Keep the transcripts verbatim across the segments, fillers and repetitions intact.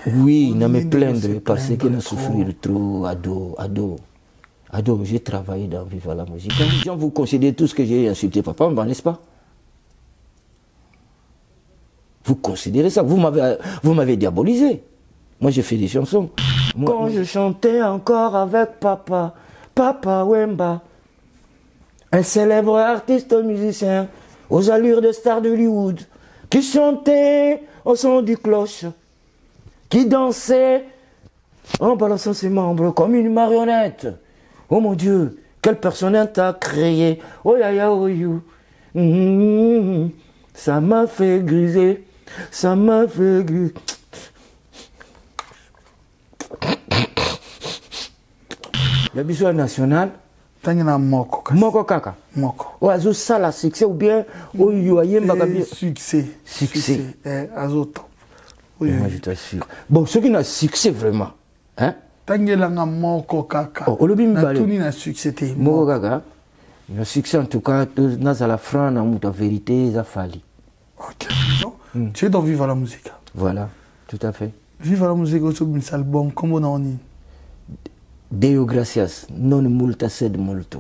Oui, il n'a me plaindre parce qu'il a souffert trop, ado, ado. Ado, j'ai travaillé dans Viva la musique. Quand les gens vous considérez tout ce que j'ai insulté papa, n'est-ce pas? Vous considérez ça, vous m'avez vous m'avez diabolisé. Moi j'ai fait des chansons. Moi, quand je chantais encore avec papa, Papa Wemba, un célèbre artiste musicien aux allures de star d'Hollywood, qui chantait au son du cloche, qui dansait en balançant ses membres comme une marionnette. Oh mon Dieu, quel personnage t'as créé. Oh ya ya oh you. Mmh, ça m'a fait griser, ça m'a fait griser. Le bisou national. Tangina moko kaka. Moko kaka. Moko. O azo sala succès ou bien o yo ayemba bien. Succès. Succès. Eh azo top. Oui, moi je t'assure. Bon, ceux qui n'ont succès vraiment, hein? Tangela nga moko kaka. Oh, olobi mbale. Tuni na succès te. Moko kaka. Le succès en tout cas, dans la France, na la vérité, ça fali. OK. Mm. Tu es dans Viva la musique. Voilà, tout à fait. Viva la musique au un album comme on en dit. Deo gracias, non multa sed multum.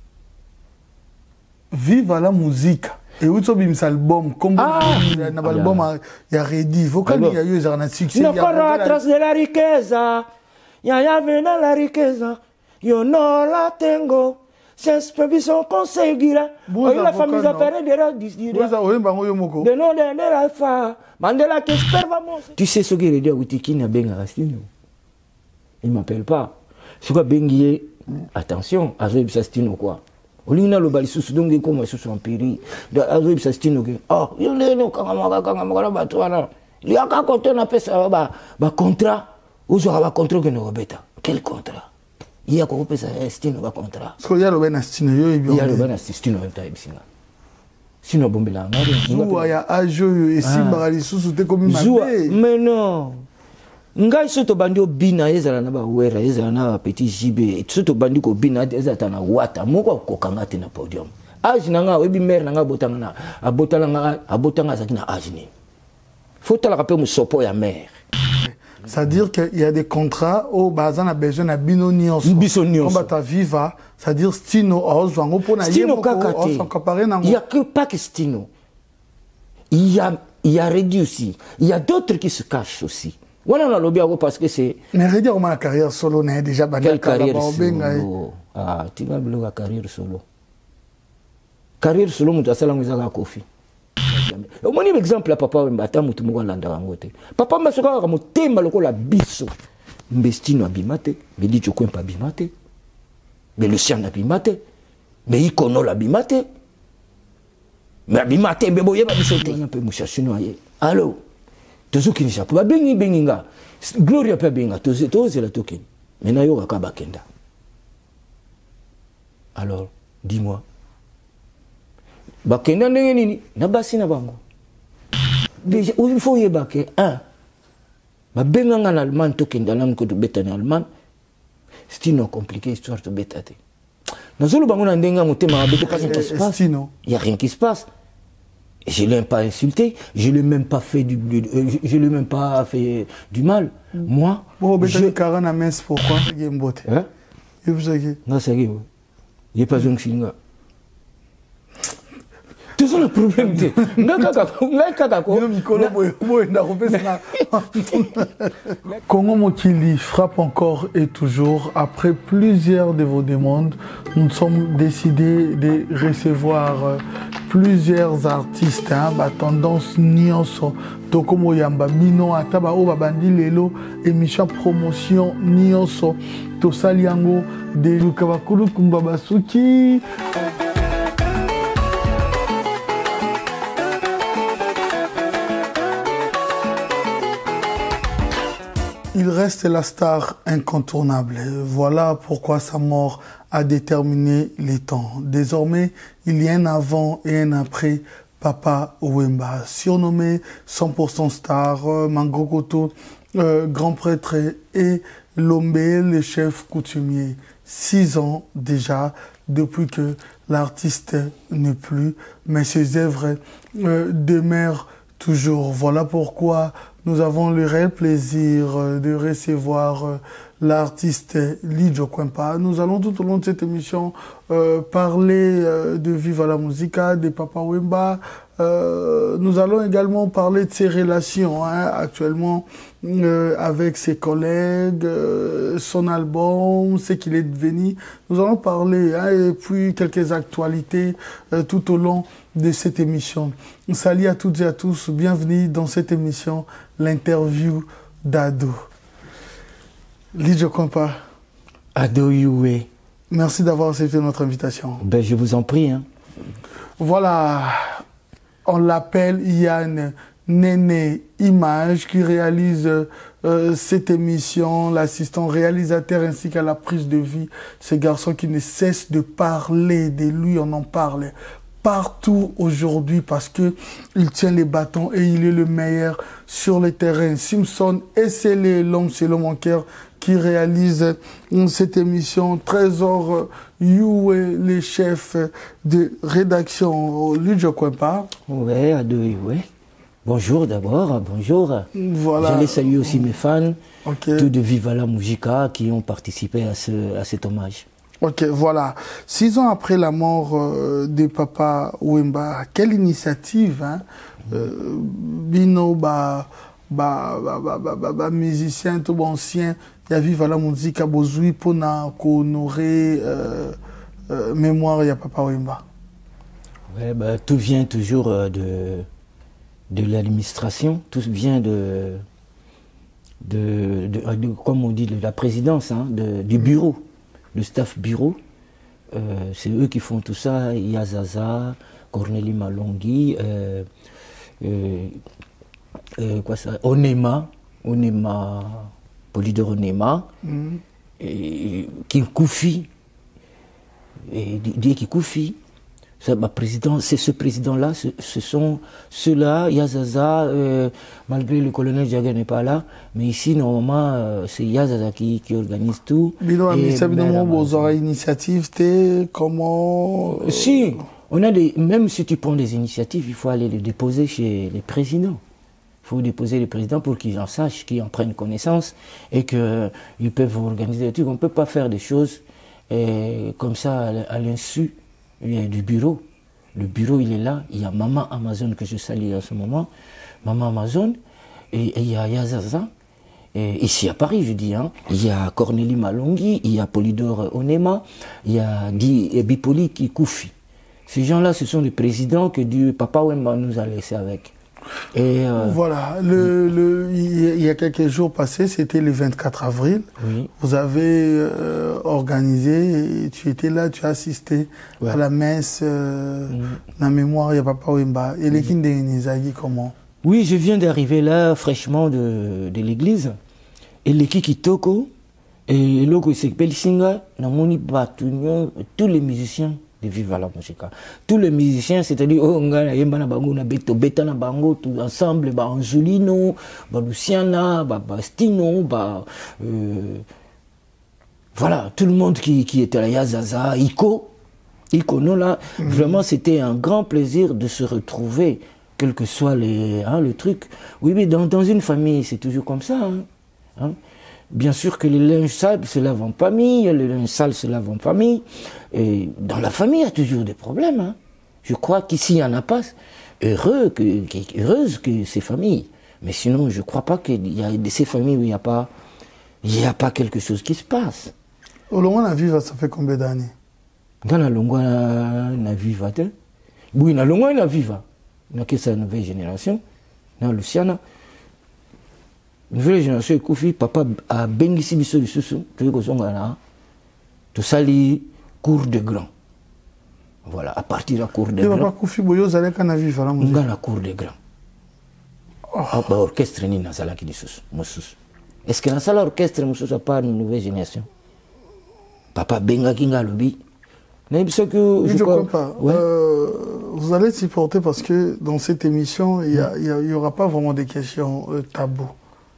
Viva la musique. Et où tu as album comme ah, un album il y a Reddy, il faut qu'il y ait eu un succès. Non pas atrás de la riqueza. Ya ya vena la riqueza. Yo no la tengo. Sans prévision conseguirá. Hoy la familia perderá disdirá. De no de la fa. Mandela que esperamos. Tu sais ce que Reddy a dit qui n'a bien Rastino. Il m'appelle pas. Ce que Benguier, attention, Azoïb Sastino quoi. Olina lo bali susu donc comme susu empiri. Azoïb Sastino que oh, yo ne no kanga kanga magala batwana. Il y a qu'à compter na pesa ba ba contrat. Ozo ba contrat que no beta. Quel contrat? Il y a qu'on pesa Sastino ba contrat. Parce qu'il y a le ben Sastino yo il y a le ben Sastino en taille singa. Sino bombela ngari. Zuwa ya ajo et simba li susu te comme ma. Mais non. Ngai soto bandi obina ezala na ba wera ezala na petit jibe soto bandi ko bina ezala na wata moko kokanga te na podium age nanga webi mère nanga botanga na abotala nga abotanga zaki na age ni faut la rappeler mo sopo ya mère. C'est-à-dire qu'il y a des contrats au bazan a besoin na bino nyonso comme ta viva, c'est-à-dire Stino ozwango pona yemo ko comparer nango. Il y a que pas que Stino, il y a il y a Reddy aussi, il y a d'autres qui se cachent aussi. Voilà, on a lobby parce que c'est. Mais Reddy, comment la carrière solo n'est déjà pas quelle carrière solo? Ah, tu vas la carrière solo. Carrière solo, tu as ça la musique à Kofi. Au moins, exemple, papa, mbata mutu mwa landa wangote. Papa mba soka ka mutemba loko la biso. Mbestino abimate, mbeli chokwe mpa abimate. Mais Lucien abimate. Mais ikono la abimate. Mais abimate mbebo yeba bisote. On peut mouchachino aye. Allô? Tozo kinisha pa bengi benginga gloria pa benga tozo tozo la token mena yo ka bakenda. Alors dis-moi bakenda ndenge nini na basi na bango déjà il faut y baké un ba benga en allemand tokenda nan ko to beta en allemand c'est une compliquée histoire de betate nazolo bango na ndenga motema ba beta pas qui se passe il y a rien qui se passe. Je ne l'ai pas insulté, je ne l'ai même pas fait du, euh, je l'ai même pas fait du mal. Mm. Moi, bon, je... je... Karana mince pourquoi il y a une beauté. Hein? Non, c'est vrai. Il n'y a pas un signe. Tout ça le problème. Congo Mokili frappe encore et toujours. Après plusieurs de vos demandes, nous sommes décidés de recevoir plusieurs artistes. Hein, bah, tendance Nyonso, Tokomo Yamba, Mino, Ataba, Oba Bandi Lelo, émission promotion Nyonso, Tosaliango, de Lukabakulu Kumbabasuki. Il reste la star incontournable. Voilà pourquoi sa mort a déterminé les temps. Désormais, il y a un avant et un après Papa Wemba. Surnommé cent pour cent star, Mangokoto, euh, grand prêtre et Lombe, le chef coutumier. Six ans déjà depuis que l'artiste n'est plus, mais ses œuvres euh, demeurent toujours. Voilà pourquoi nous avons le réel plaisir de recevoir l'artiste Lidjo Kwempa. Nous allons tout au long de cette émission euh, parler euh, de Viva la Musica, de Papa Wemba. Euh, nous allons également parler de ses relations hein, actuellement euh, avec ses collègues, euh, son album, ce qu'il est devenu. Nous allons parler hein, et puis quelques actualités euh, tout au long de cette émission. Salut à toutes et à tous, bienvenue dans cette émission, l'interview d'Ado. Lidjo Kwempa. Ado Youé. Merci d'avoir accepté notre invitation. Ben, je vous en prie. Hein. Voilà, on l'appelle Yann Néné Image qui réalise euh, cette émission, l'assistant réalisateur ainsi qu'à la prise de vie. Ce garçon qui ne cesse de parler de lui, on en parle partout aujourd'hui parce que il tient les bâtons et il est le meilleur sur le terrain. Simpson et c'est l'homme, c'est l'homme en cœur qui réalise cette émission. Trésor Youé, les chefs de rédaction. Lidjo Kwempa. Oui, Ado Youé. Bonjour d'abord, bonjour. Voilà. J'allais saluer aussi mes fans, okay. Tous de Viva la Musica qui ont participé à, ce, à cet hommage. Ok, voilà. Six ans après la mort euh, de Papa Wemba, quelle initiative, hein, euh, Bino, bah, bah, bah, bah, bah, bah, bah, musicien, tout ancien, il y a Viva la Musica, Bozui, pour honorer euh, euh, mémoire, il y a Papa Wemba. Ouais, bah, tout vient toujours euh, de, de l'administration, tout vient de, de, de, de, comme on dit, de la présidence, hein, de, du bureau. Le staff bureau, euh, c'est eux qui font tout ça. Il y a Zaza, Cornélie Malongui, euh, euh, euh, quoi ça, Onema, Onema, Polydor Onema, mm. et Kinkoufi, et Didier Kinkoufi. Bah, président, c'est ce président-là, ce, ce sont ceux-là, Yazaza, euh, malgré le colonel Jaguar n'est pas là, mais ici, normalement, euh, c'est Yazaza qui, qui organise tout. Bino, mais ça veut dire vos aurez initiatives, t'es comment euh... Si, on a des, même si tu prends des initiatives, il faut aller les déposer chez les présidents. Il faut déposer les présidents pour qu'ils en sachent, qu'ils en prennent connaissance et qu'ils peuvent organiser des trucs. On ne peut pas faire des choses et, comme ça à l'insu du bureau. Le bureau, il est là. Il y a Maman Amazon que je salue en ce moment. Maman Amazon. Et, et il y a Yazaza. Et ici à Paris, je dis. Hein. Il y a Cornélie Malongui. Il y a Polydor Onema. Il y a Di Bipoli Koufi. Ces gens-là, ce sont les présidents que du Papa Wemba nous a laissés avec. Et euh, voilà, le, le, il y a quelques jours passés, c'était le vingt-quatre avril. Oui. Vous avez euh, organisé, et tu étais là, tu as assisté ouais. à la messe, euh, mmh. la mémoire, il y a Papa Wemba. Et les mmh. de Nizagi, comment? Oui, je viens d'arriver là, fraîchement de, de l'église. Et l'équipe Kitoko, et l'autre, c'est Pelsinga, tous les musiciens. De Viva la Musica. Tous les musiciens, c'est-à-dire, oh, on a yemba na bango na beto, beta na bango, tout ensemble, bah Angelino, bah Luciana, bah Stino, bah euh, voilà, tout le monde qui, qui était là, Yazaza, Iko, Iko, non là, mm-hmm. vraiment c'était un grand plaisir de se retrouver, quel que soit les, hein, le truc. Oui, mais dans, dans une famille, c'est toujours comme ça, hein, hein. Bien sûr que les linges sales se lavent en famille, les linges sales se lavent en famille. Et dans la famille, il y a toujours des problèmes. Hein. Je crois qu'ici, il n'y en a pas. Heureux que, heureuse que ces familles. Mais sinon, je ne crois pas qu'il y a de ces familles où il n'y a pas, il n'y a pas quelque chose qui se passe. Au Longwa, na Viva, ça fait combien d'années? Dans la Longwa, na Viva, oui, na Longwa, na Viva. Na qu'est-ce la nouvelle génération? Na Luciana. Nouvelle génération, Koufi, papa a bengisi biso du sous, tu veux qu'on là, tout ça, les cours de grand. Voilà, à partir de la cour de grand. Papa Koufi, boyo, vous allez quand on vivre là, on a la cour de grand. Ah, bah, orchestre, ni dans la qui dit sous, moussous. Est-ce que dans ça, l'orchestre, moussous, a pas une nouvelle génération? Papa benga kinga lobby. Je ne crois pas. Ouais. Euh, vous allez supporter parce que dans cette émission, il n'y aura pas vraiment des questions euh, tabous.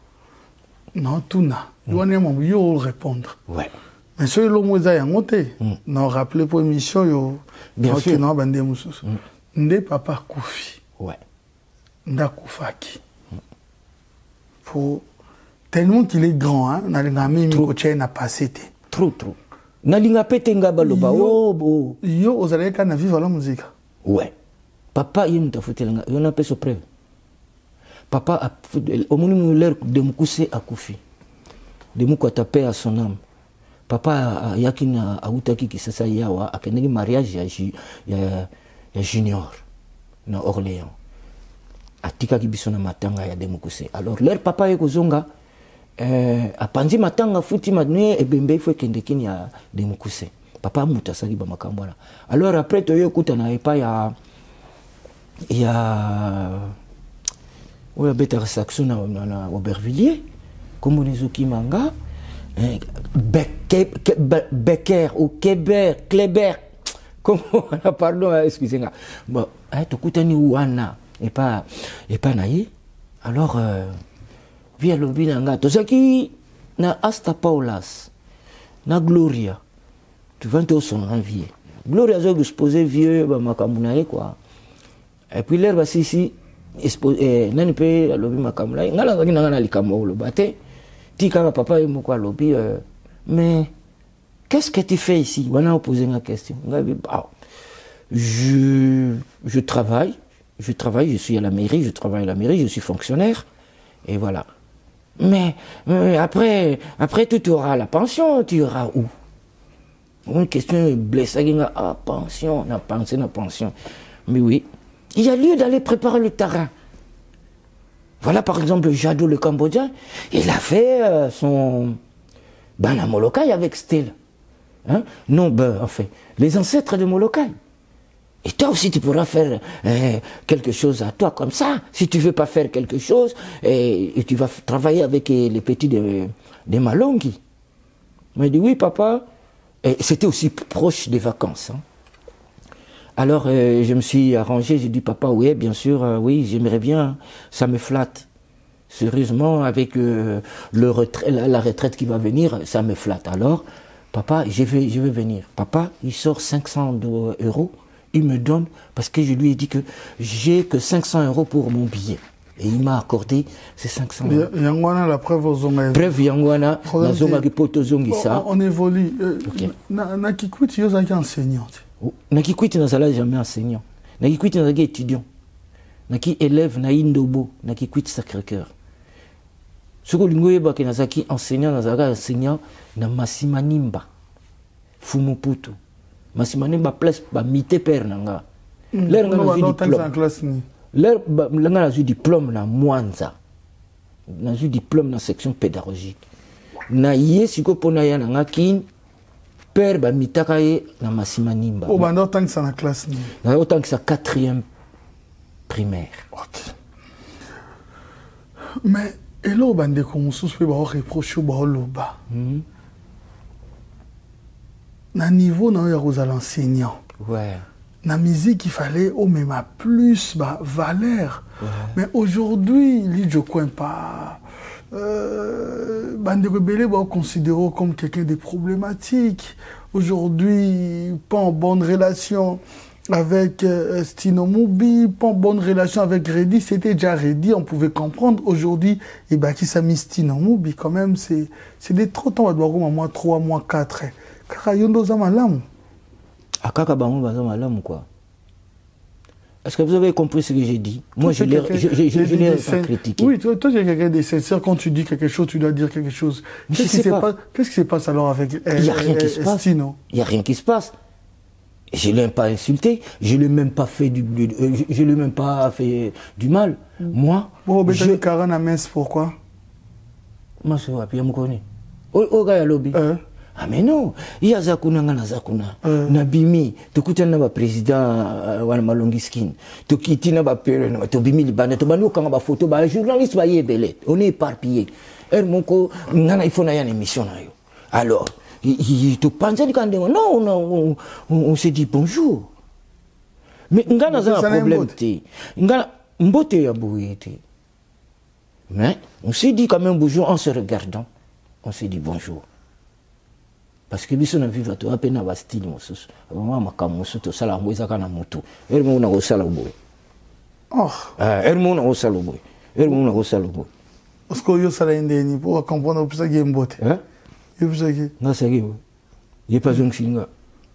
Non, tout n'a. Il y a répondre. Ouais. Mais ce que l'homme a monté, non, rappelez pour l'émission, bien sûr. Non, bandé moussous. Ndé papa Koufi. Ouais. Ndakufaki. Faut tellement qu'il est grand, hein. Nalinga mimi koche na passé. Trop trop. Nalinga pete ngaba loba. Oh bo. Yo ozaleka na vivre la musique. Ouais. Papa il nous tafutelanga. Yo na peso preuve. Papa a au moment l'air de Mukuse a Koufi. De Muku a paix à son âme. Papa yakina a utaki ki sasa yawa a kenegi mariage ya ya ya junior na Orléans. Atika ki biso na matanga ya de Mukuse. Alors leur papa yeko zonga euh a panzi matanga futi madne e bembe fo kendekini ya de Mukuse. Papa muta saki ba makambala. Alors après to yokuta na epa ya ya oya beta saxo na na Aubervilliers comme Nezuki manga Becker Becker ou Keber Kleber comment pardon excusez-moi bon eh to kutani wana et pas et pas naïe alors euh, via lobby nanga to saki na Asta Paulas na Gloria tu vas te son envie Gloria zo exposé vieux ba makamuna quoi et puis l'air va si si exposé nani pe lobby makamuna ngala ngaki ngana likamo lo bate tika papa et moko lobby mais qu'est-ce que tu fais ici on a posé une question je je travaille je travaille je suis à la mairie je travaille à la mairie je suis fonctionnaire et voilà mais, mais après après tu auras la pension tu auras où une question blessée ah pension na pension na pension mais oui il y a lieu d'aller préparer le terrain. Voilà par exemple Jadot le Cambodgien, il a fait euh, son Bana Molokai avec Stella. Hein? Non, ben, en fait, les ancêtres de Molokai. Et toi aussi tu pourras faire euh, quelque chose à toi comme ça. Si tu ne veux pas faire quelque chose, et, et tu vas travailler avec les petits de, de Malongi. Il m'a dit oui papa. Et c'était aussi proche des vacances. Hein. Alors, euh, je me suis arrangé, j'ai dit, papa, oui, bien sûr, euh, oui, j'aimerais bien, ça me flatte. Sérieusement, avec euh, le retrait, la, la retraite qui va venir, ça me flatte. Alors, papa, je vais, je vais venir. Papa, il sort cinq cents euros, il me donne, parce que je lui ai dit que j'ai que cinq cents euros pour mon billet. Et il m'a accordé ces cinq cents euros. Yangwana, la preuve aux zonga. Preuve Yangwana, la zonga qui poto zongi ça. On évolue. Na Kikwiti, vous êtes enseignante. Nakikwiti nazala jamais enseignant. Nakikwiti nazala étudiant. Naki élève na Indobo, Nakikwiti Sacré-Cœur. Ce que l'ungoyeba ke nazaki enseignant nazala enseignant na Masimanimba. Fumuputu. Masimanimba place ba mité père nanga. L'air nga na diplôme. L'air nga na diplôme na Mwanza. Na diplôme na section pédagogique. Na yé siko pona ya nanga kin père ba mitaka ye na Masimanimba. Oh bah non tant que ça na classe ni. Na autant que ça quatrième primaire. OK. Mais et là bande comme sous peut ba reprocher ba loba. Hmm. Na niveau na ya aux enseignants. Ouais. Na musique il fallait au même plus bah valeur. Ouais. Mais aujourd'hui, li je coin pas Euh, Bande Rebelle va considérer comme quelqu'un de problématique. Aujourd'hui, pas en bonne relation avec euh, Stino Moubi, pas en bonne relation avec Reddy. C'était déjà Reddy, on pouvait comprendre. Aujourd'hui, et bah qui s'est mis Stino Moubi quand même, c'est c'est des trop temps. On doit avoir moins trois, moins quatre. Car yondo zamalam. Akaka bango bazamalam quoi. Est-ce que vous avez compris ce que j'ai dit? Moi, je l'ai pas critiqué. Oui, toi, toi tu es quelqu'un de sincère. Quand tu dis quelque chose, tu dois dire quelque chose. Qu'est-ce qui, Qu'est-ce qui se passe alors avec Stino? Il n'y a rien qui se passe. Il n'y a rien qui se passe. Je ne l'ai pas insulté. Je ne l'ai même pas fait du, je l'ai même pas fait du mal. Mm. Moi, bon, je... je... Karan à Metz, pourquoi? Moi, je ne me connais. Au gars, lobby. Euh. Ah mais non, il y a Zakuna ngana Zakuna. Euh. Nabimi, tu kuta na ba président wana Malongi skin. Tu kiti na ba pere na to bimi libana to banu kanga ba photo ba journaliste ba yebele. On est éparpillé. Er moko ngana il faut na une émission na yo. Alors, il te pense quand non non on, on, on se dit bonjour. Mais ngana za problème té. Ngana mbote ya bouité. Mais on s'est dit quand même bonjour en se regardant. On s'est dit bonjour. Parce que biso na vivre to apena ba style mosusu. Mama makamusu to sala ngweza kana mutu. Eri mo na ko sala boye. Oh. Hermona au salobo. Hermona au salobo. Parce que yo sala indeni pour comprendre plus ça game bote. Hein? Yo plus ça qui. Non ça qui. Il pas un singa.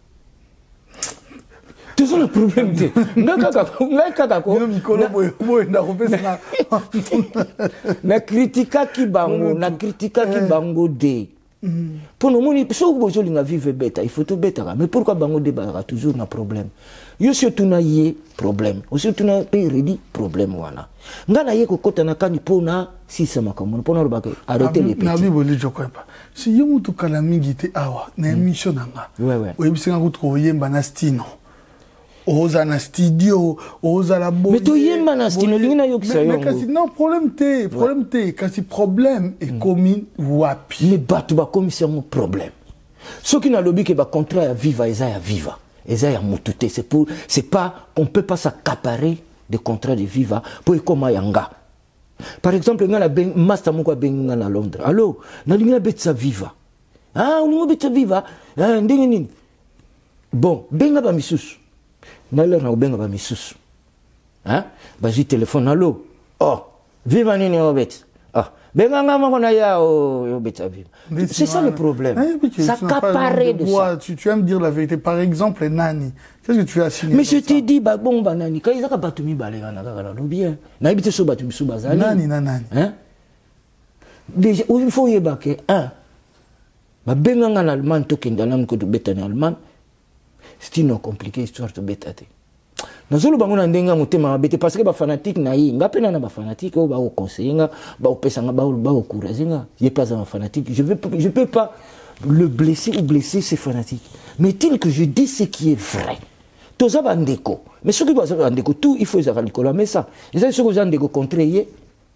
Tout ça le problème de. Ngaka ngaka ko. Yo mikolo boy boy na kopesa na. Na critica ki bango, na critica ki bango de. Pour nous, si vous voulez vivre bêta, il faut tout bêta. Mais pourquoi bango débat toujours un problème? Yo surtout na yé problème. Yo surtout na péridi problème wana. Ngana yé ko kota na kani pona si sama comme pona robake arrêter les petits. Na biboli je crois pas. Si yo mutu kala mingi te awa na émission nanga. Ouais ouais. O yebisa nga ko yemba na stino. Oza na studio, oza la boye. Mais to yemba na stino lingina yo kisa yo. Mais kasi non problème te, problème te, kasi problème est commis wapi. Mais batu ba commissaire mon problème. Ce qui n'a lobby que ba contrat à viva eza ya viva. Eza ya mutute, c'est pour c'est pas on peut pas s'accaparer des contrats de viva pour comme yanga. Par exemple, ngana ben master moko benga na Londres. Allô, na lingina betsa viva. Ah, on mo betsa viva. Ah, ndenge nini. Bon, benga ba misusu. Nala na benga ba misusu. Hein? Bazi téléphone allô. Oh, viva nini obet. Ah, benga ngama kona ya o betsa viva. C'est ça le problème. Ça s'accaparer de ça. Tu, tu aimes dire la vérité. Par exemple, Nani. Qu'est-ce que tu as signé? Mais je t'ai dit, bah bon, bah Nani. Quand ils ont battu mi balé, on a gagné bien. N'habite sur battu mi sous bazali. Nani, Nani. Hein? Déjà, il faut y baquer un. Bah benga en allemand, tout qui est dans l'âme que tu bêtes en allemand. C'est une compliquée histoire de bêtate. Dans le bango na ndenga motema bête parce que ba fanatique na yi nga pena na ba fanatique o ba o conseiller nga ba o pesa nga ba o ba o courager nga il est pas un fanatique je veux je peux pas le blesser ou blesser ces fanatiques mais tel que je dis ce qui est vrai toza ba ndeko mais ce qui doit être ndeko tout il faut ça likolo mais ça ils ont ce que gens ndeko contrer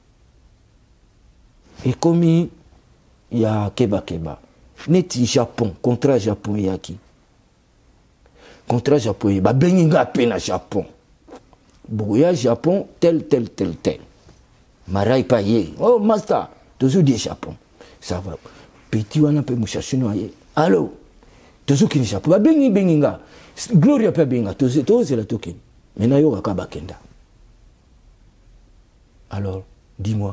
et comme il y a keba keba neti Japon contrat Japon yaki contrat japonais, bah benga pena Japon. Boya Japon tel tel tel tel. Marai paye. Oh master, toujours des Japon. Ça va. Petit wana pe mushashino aye. Allô. Toujours qui Japon. Bah bengi benga. Gloria pe benga. Toujours toujours la token. Maintenant yo ka bakenda. Alors, dis-moi.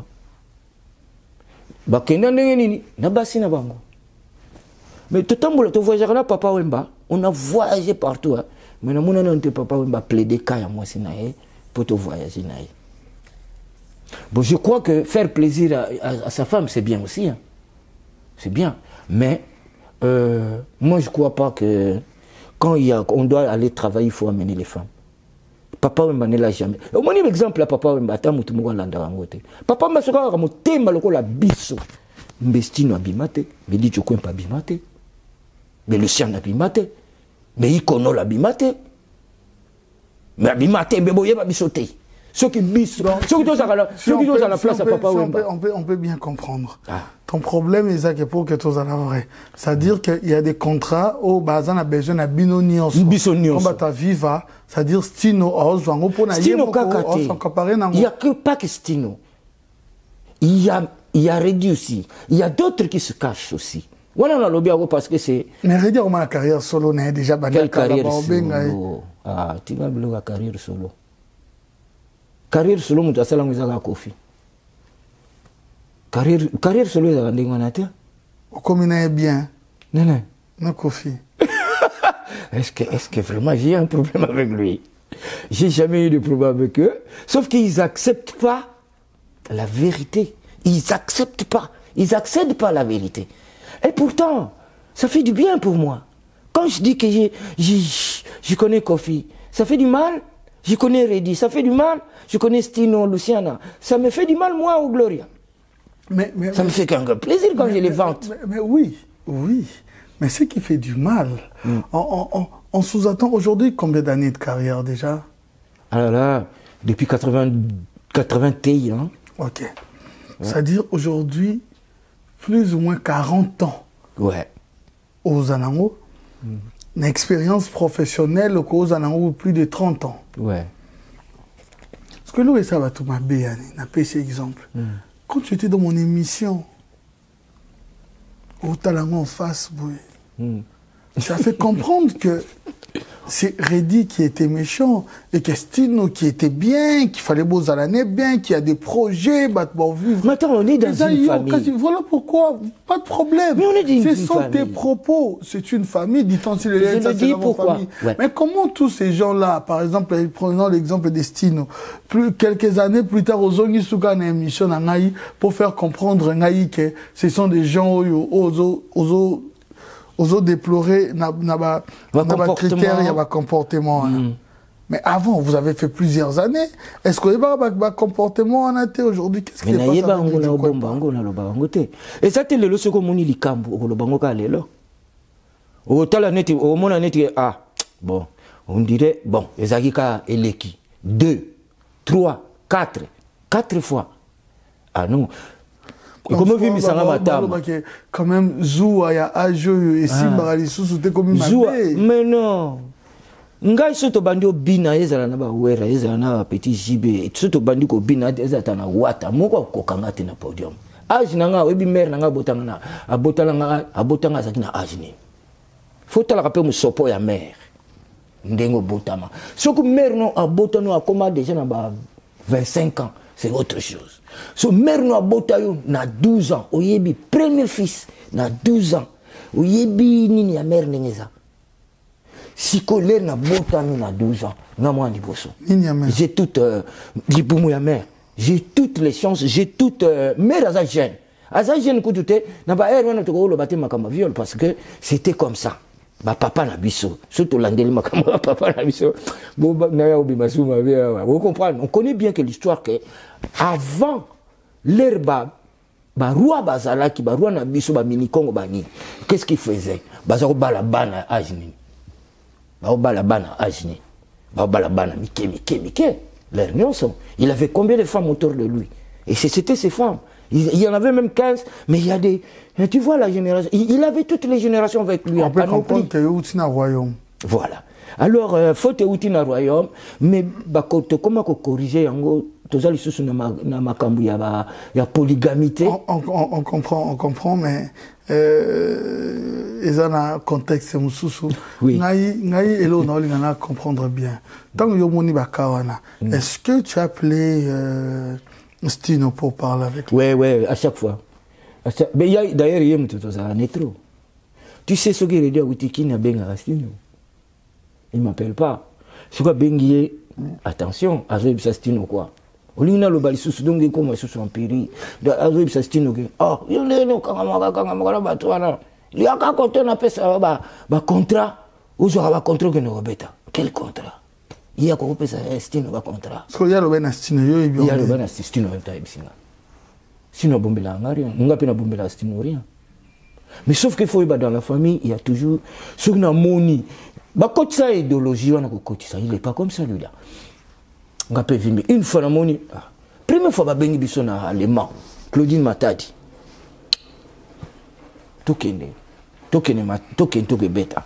Bakenda ndenge nini? Na basi na bango. Mais tout le temps, tu voyages là, Papa Wemba, on a voyagé partout. Hein. Mais on a Papa Wemba plaidé à moi pour te voyager. Bon, je crois que faire plaisir à, à, à sa femme, c'est bien aussi. Hein. C'est bien. Mais euh, moi, je ne crois pas que quand il y a, on doit aller travailler, il faut amener les femmes. Papa Wemba ne l'a jamais. Au moins, exemple, là, Papa Wemba, tu as dit que Papa Wemba, tu as dit la biso. Mbestino abimate, mais dit Joko pas abimate. Mais Lucien abimate. Mais Ikono l'abimate. Mais abimate, mais boye pas bisoté. Ceux qui bis, ceux qui sont à la place à Papa Wemba. On peut, on peut bien comprendre. Ah. Ton problème est ça que pour que tu sois la vrai. C'est-à-dire qu'il y a des contrats où Bazan a besoin de binonions. Bisonions. Comme ta viva, c'est-à-dire Stino, Ozwango pour na Stino kakate. Il n'y a que pas que Stino. Il y a Il y a Reddy aussi. Il y a d'autres qui se cachent aussi. Voilà, on a lobby parce que c'est. Mais Reddy, comment la carrière solo n'est déjà banale. Quelle carrière solo? Ah, tu vas la carrière solo. Carrière solo, tu as ça, tu as Kofi. Carrière, carrière solo, tu as un dingue. Comme il est bien. Non, non. Non, Kofi. Est-ce que, est-ce que vraiment j'ai un problème avec lui? J'ai jamais eu de problème avec eux. Sauf qu'ils n'acceptent pas la vérité. Ils n'acceptent pas, ils n'accèdent pas à la vérité. Et pourtant, ça fait du bien pour moi. Quand je dis que je, je, je connais Kofi, ça fait du mal. Je connais Reddy, ça fait du mal. Je connais Stino, Luciana. Ça me fait du mal, moi, au Gloria. Mais, mais, ça mais, me fait qu'un plaisir quand mais, je les mais, vante. Mais, mais, mais oui, oui. Mais ce qui fait du mal, mm. on, on, on sous-attend aujourd'hui combien d'années de carrière déjà? Alors là, depuis quatre-vingts, quatre-vingt-un ans. Ok. Ouais. C'est-à-dire aujourd'hui, plus ou moins quarante ans. Ouais. Aux Anango. Mm. Une expérience professionnelle aux Anango plus de trente ans. Ouais. Parce que là, ça va tout ma bien, n'a pas cet exemple. Mm. Quand tu étais dans mon émission, au Talango en face, mm. ça fait comprendre que c'est Reddy qui était méchant et que Stino qui était bien, qu'il fallait beaux à l'année bien, qu'il y a des projets, bah, bon, vivre. Maintenant, on est dans une famille. Voilà pourquoi, pas de problème. Mais on est dans une famille. Ce sont tes propos. C'est une famille, dit-on si les gens c'est dans famille. Ouais. Mais comment tous ces gens-là, par exemple, prenons l'exemple de Stino, plus, quelques années plus tard, aux Ongi Souka une émission en Aïe, pour faire comprendre Ngaï que ce sont des gens aux aux aux déplorer n'a pas critères, il y a pas comportement. Mm. Mais avant, vous avez fait plusieurs années. Est-ce que vous avez un comportement en été aujourd'hui? Qu'est-ce qui se passe? Et ça, c'est le second moni likambo au bango kalelo. Au tala neti au mona neti ah bon, on dirait bon, ezakika eleki deux, trois, quatre, quatre fois. Ah non. Comment vit Misanga Matam? Quand même, Zoua, il y a Ajo et Simba, les sous c'était comme une mais non. Ngai soto bandi obina ezala na ba wera ezala na petit jibe soto bandi ko bina ezata na wata moko kokanga te na podium. Age nanga webi mère nanga botanga na abotala nga abotanga zaki na age ni. Faut la rappeler mo sopo ya mère. Ndengo botama. Soko mère non abotano akoma déjà na ba vingt-cinq ans, c'est autre chose. So mère no abota yo na douze ans, oyebi premier fils na douze ans. Oyebi nini ya mère nengeza. Si colère na bota no na douze ans, na moi liboso. J'ai toute euh, libumu ya mère. J'ai toutes les chances, j'ai toute euh, mère à jeune. À jeune koutouté, na ba er wana to lo baté makama viol parce que c'était comme ça. Ba papa na biso, surtout landeli makama papa na biso. Bo na ya obi masuma bien. Vous comprenez? On connaît bien que l'histoire que avant l'herbe ba roi bazala ki ba roi na biso ba mini Congo bani. Qu'est-ce qu'il faisait? Bazaro bala bana ajni. Ba bala bana ajni. Ba bala bana mike mike mike. Il avait combien de femmes autour de lui? Et c'était ces femmes. Il, il y en avait même quinze, mais il y a des... Tu vois la génération... Il, il avait toutes les générations avec lui. On peut comprendre que c'est un royaume. Voilà. Alors, il faut que tu aies un royaume, mais comment corriger tout ça, il y a polygamité. On, on, on comprend, on comprend, mais euh, ils ont un contexte moussou. Oui. Ngai et l'on a comprendre bien. Tant que yomoni bakawana, est-ce que tu as appelé euh, Stino pour parler avec lui? Oui, oui, à chaque fois. À chaque... Mais d'ailleurs, il y a un peu trop. Tu sais ce qu'il dit à Witiki na benga Stino. Il ne m'appelle pas. Ce que bengi, attention, à ce Stino quoi. Olina lo bali susu donge ko ma susu empiri da azoib sa stino ke ah yo le no kanga maka kanga maka ba twana li aka konto na pesa ba ba contrat uzo ba contrat que no beta quel contrat il y a ko pesa stino ba contrat so ya lo bena stino yo ibyo ya lo bena stino en taille bisinga sino bombela ngari nga pena bombela stino rien mais sauf qu'il faut y dans la famille il y a toujours ce qu'on a moni ba kotisa idéologie wana ko kotisa il est pas comme ça lui là. Une fois la moni, première fois que je suis allemand, Claudine Matadi. Tokene, tokene, tokene, tokene, beta.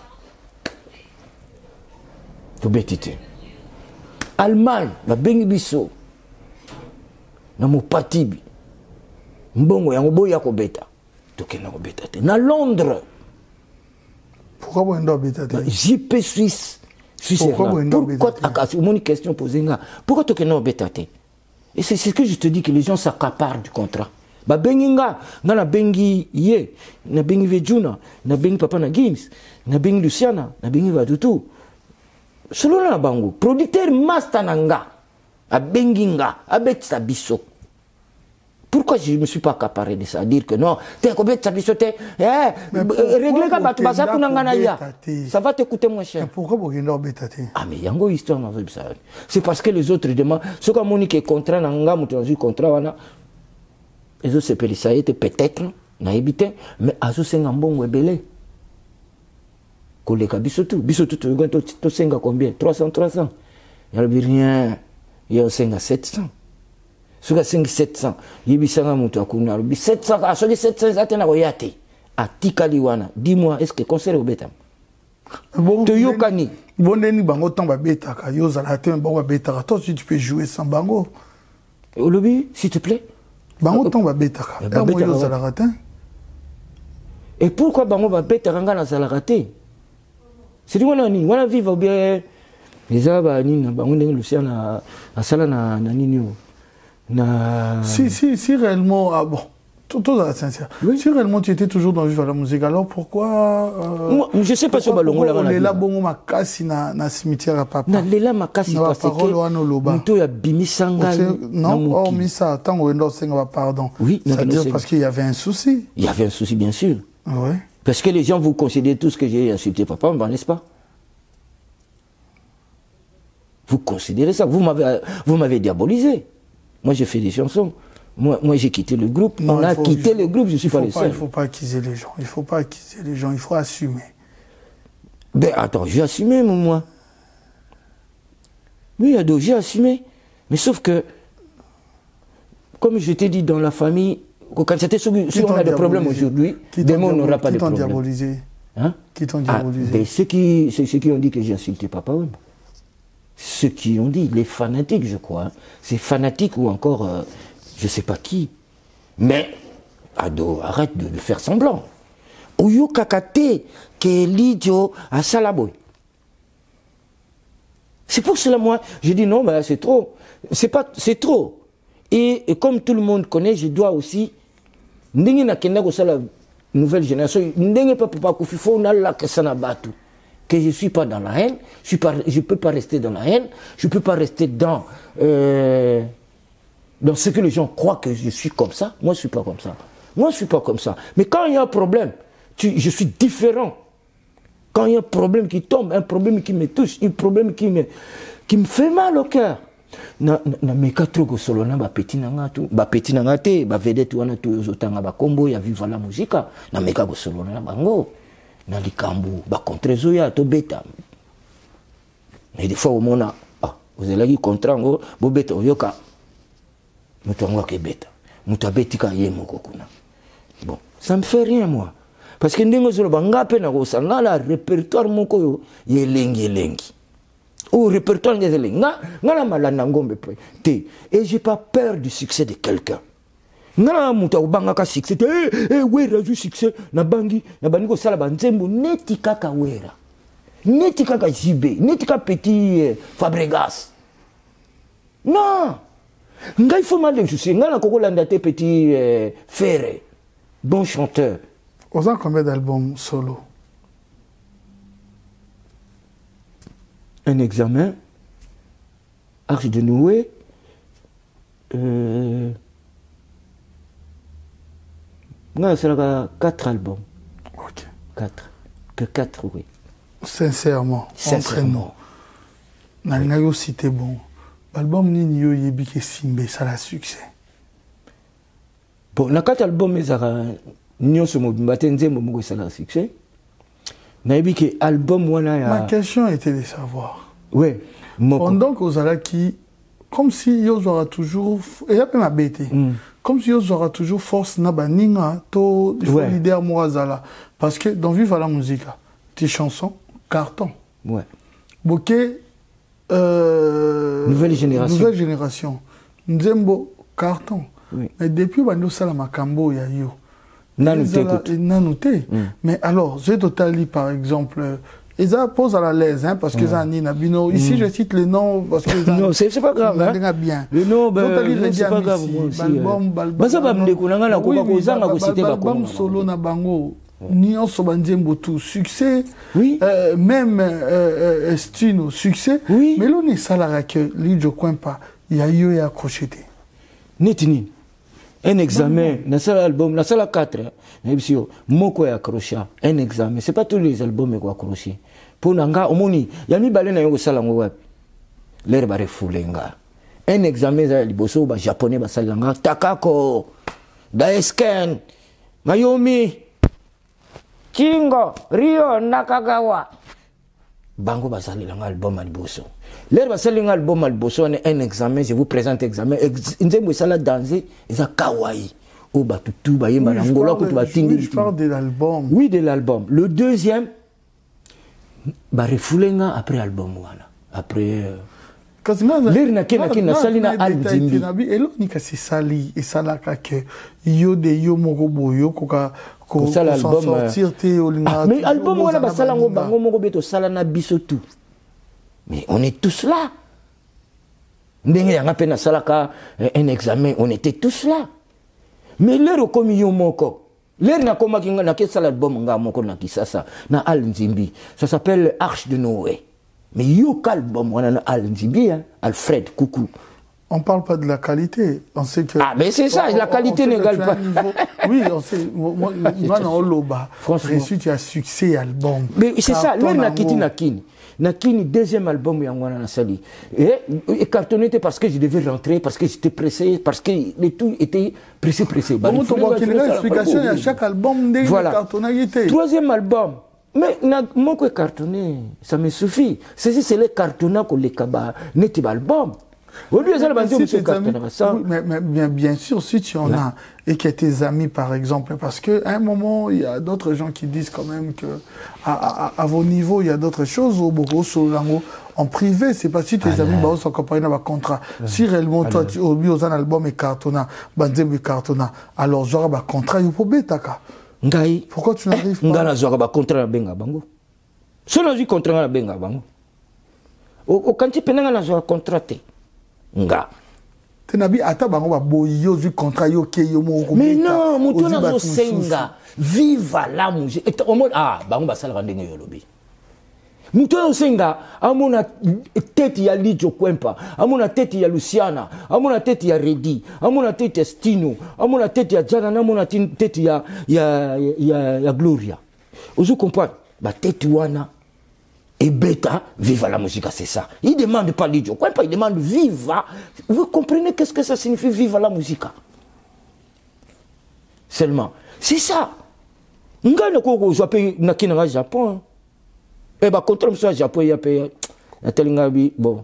To betite. Allemagne, la bengi biso. Na mo patibi. Mbongo ya ngobo ya ko beta. Tokene na ko beta te. Na Londres. Pourquoi vous n'avez pas beta te? J P Suisse. Pourquoi une question posée pourquoi tu n'as pas été? Et c'est ce que je te dis que les gens s'accaparent du contrat. Ba benginga na bengi ye na bengi vejuna na bengi papa na Gims na bengi Luciana na bengi Vadutu selon la bango producteur master nanga a benginga a betsa biso. Pourquoi je ne me suis pas accaparé de ça? Dire que non, t'es combien de sabisoté? Eh, régler ka batu basa kunangana ya. Ça va te coûter moins cher. Mais pourquoi vous n'avez pas été? Ah, mais yango histoire na ça. C'est parce que les autres demandent. Ce qu'on m'a dit que contrat nanga mutu contrat wana. Les autres se payent ça était peut-être na habité, mais azo senga mbongo ebele. Koleka bisotu, bisotu to to senga combien? trois cents trois cents. Il y a rien. Il y a senga sept cents. Si vous avez sept cents, il y a sept cents, à ce sept cents, à Tikaliwana, dis-moi, est-ce que concert au bétam? Bon, tu yokani. Bon, ni bango tamba beta, yo zalate, bango beta, toi tu peux jouer sans bango. Au lobby, s'il te plaît. Bango tamba beta, yo zalate. Et pourquoi bango va beta ranga na zalate? c'est dit on a ni on a vivre bien les aba ni na bango ndenge Lucien na asala na na nini na si si si réellement ah bon tout tout à sincère oui. Si réellement tu étais toujours dans Vive la musique alors pourquoi euh, moi je sais pas sur balongo là on est là bon makasi na na cimetière à papa na lela makasi parce que muto ya bimisanga non oh misa tant on doit senga pardon oui c'est-à-dire parce qu'il y avait un souci il y avait un souci bien sûr oui parce que les gens vous considèrent tous que j'ai insulté papa n'est-ce pas? Vous considérez ça? Vous m'avez vous m'avez diabolisé. Moi j'ai fait des chansons. Moi, moi j'ai quitté le groupe. Non, on a faut, quitté faut, le groupe, je suis pas le seul. Il ne faut pas accuser les gens. Il ne faut pas accuser les gens. Il faut assumer. Ben attends, j'ai assumé moi. Oui, Ado, j'ai assumé. Mais sauf que, comme je t'ai dit dans la famille, quand c'était si on a des problèmes aujourd'hui, demain on n'aura pas de problème. Qui t'ont diabolisé? Hein? Qui t'ont diabolisé? Ah, ben, ceux qui, c'est ceux qui ont dit que j'ai insulté Papa Wemba. Ceux qui ont dit, les fanatiques, je crois. Hein. C'est fanatique ou encore, euh, je ne sais pas qui. Mais, Ado, arrête de, de faire semblant. Oyo kakate ke lidio à Salaboy. C'est pour cela, moi, je dis non, mais c'est trop. C'est pas, c'est trop. Et, et comme tout le monde connaît, je dois aussi, n'engue na kenda ko la nouvelle génération, n'engue pas papa kufifo na la kesana batu. Que je ne suis pas dans la haine, je ne peux pas rester dans la haine, je ne peux pas rester dans, euh, dans ce que les gens croient que je suis comme ça. Moi, je ne suis pas comme ça. Moi, je ne suis pas comme ça. Mais quand il y a un problème, tu, je suis différent. Quand il y a un problème qui tombe, un problème qui me touche, un problème qui me, qui me fait mal au cœur. Na na meka trop solo na ba petit na ngatu ba petit na ngate ba vedette wana to zotanga ba kombo ya Vive la musique na meka go solo na bango. Dans les cambous, bah contre Zoya, to bêta. Mais des fois au monde, ah, vous avez dit contre ngo, bo bêta yoka. Mutango ke bêta. Mutabeti ka yemo kokuna. Bon, ça me fait rien moi. Parce que ndingo zolo banga pe na go sanga la répertoire moko yo yelengi yelengi. Ou répertoire ngezelengi. Nga ngala malana ngombe pe. Té, et j'ai pas peur du succès de quelqu'un. Nga muta ubanga ka succès eh eh wera ju succès na bangi na baniko sala banzembo neti kaka wera neti kaka jibe neti ka petit eh, Fabregas non nga il faut mal je sais nga na kokolanda te petit eh, Ferré bon chanteur. Vous avez combien d'albums solo? Un examen, Arche de Noé, euh, non, c'est quatre albums. Ok. Quatre. Que quatre, oui. Sincèrement. Sincèrement. N'a aussi été bon. L'album ni yo yebi ke simbe ça la succès. Bon, na quatre albums ezara nyo so mobimba nzembo moko ça la succès. Na yebi ke album wana ya. Ma question était de savoir. Ouais. Pendant que Ozala qui comme si yo aura toujours et y a pas ma bête. Mm. Comme si ils aura toujours force na baninga to il faut ouais. Leader moazala parce que dans Vive la musique tes chansons carton ouais bokeh euh, nouvelle génération nouvelle génération nzembo carton oui. Mais depuis bando sala makambo ya yo nanoté nanoté mm. Mais alors j'ai totalement par exemple ils posent à la l'aise, hein, parce que ça ouais. Nabino. Ici, mm. Je cite les noms parce que non, c'est pas grave. Hein. Bien. Le nom, ben, c'est pas grave. Balbom, balbom, solo na bango. Ni en sobanzembo tout succès. Oui. Euh, même euh, Stino succès. Oui. Mais l'on est salara que l'idjo coin pas. Il y a eu à crocheter. Netini. Un examen, dans cet album, dans cet quatre, moko ya accroché. Un examen, c'est pas tous les albums qui accroché. Pour nanga, omoni, yami balena yo sala ngwa. L'air ba refulenga. Un examen za liboso ba japonais ba salanga takako. Daesken, Mayumi, Kingo, Rio, Nakagawa. Bango ba salanga album liboso. L'air va salir un album al bosso un examen, je vous présente l'examen. Nzembo sala danser, ils a kawaii. Oh bah tout tout bah yemba l'angola que tu vas tinguer. Je parle de l'album. Oui, de l'album. Le deuxième, bah refoulenga après album voilà. Après. L'air na kena kena salina album. Et l'on n'y que c'est sali et ça là que yo de yo moko boyo koka pour ça l'album sortir té ah, mais album on a basala ngo bango moko beto sala na biso tout mais on est tous là ndenge yanga pe na salaka un examen on était tous là mais l'heure comme yo moko l'heure na koma kinga na ke sala album nga moko na kisasa na Al Nzimbi ça s'appelle Arche de Noé mais yo album on a Al Nzimbi hein Alfred Coucou. On ne parle pas de la qualité. On sait que. Ah, mais c'est ça, on, la qualité n'égale pas. Niveau, oui, on sait. Moi, dans Oloba, reçu, tu as succès album. Mais c'est ça, le Nakiti Nakini. Nakini, deuxième album, Yangwana Nasali. Et, et cartonné parce que je devais rentrer, parce que j'étais pressé, parce que les tout était pressé, pressé. Bah, on voit qu'il y a une explication, il y a chaque album, des voilà. cartonné. Troisième album. Mais moi, que cartonné, ça me suffit. C'est les cartonnats qu'on les cabas, n'est-ce pas album. Oui, bien, si amis, oui, mais, mais bien, bien sûr, si tu en as et que tes amis, par exemple, parce qu'à un moment, il y a d'autres gens qui disent quand même que à, à, à vos niveaux, il y a d'autres choses au Bogo, en privé, c'est pas si tes ah, amis bah, sont comparés dans un contrat. Ah, si réellement, ah, toi, tu as mis un album et cartonnat, bandem cartonnat, alors j'aurai un contrat, il faut bêtaka. Pourquoi tu n'arrives pas? Ngana j'aurai un contrat à Benga Bango. Si on a un contrat à Benga Bango, au quand tu penses que un contrat, nga tenabi ata bango ba boyo zu contrat yo ke yo mo mais non mutu na zo senga viva la musique et au mode ah bango ba sala ndenge yo lobi mutu na senga amona tete ya Lidio Kwempa amona tete ya Luciana amona tete ya Redi amona tete ya Stino amona tete ya Jana amona tete ya ya ya ya Gloria ozo comprendre ba tete wana. Et bêta, viva la musique, c'est ça. Il ne demande pas Lidio Kwempa, il demande viva. Vous comprenez qu'est-ce que ça signifie viva la musique? Seulement, c'est ça. Nga ne ko zo pe na kinanga Japon. Eh bah contre ça Japon il y a pe na telinga bi bon.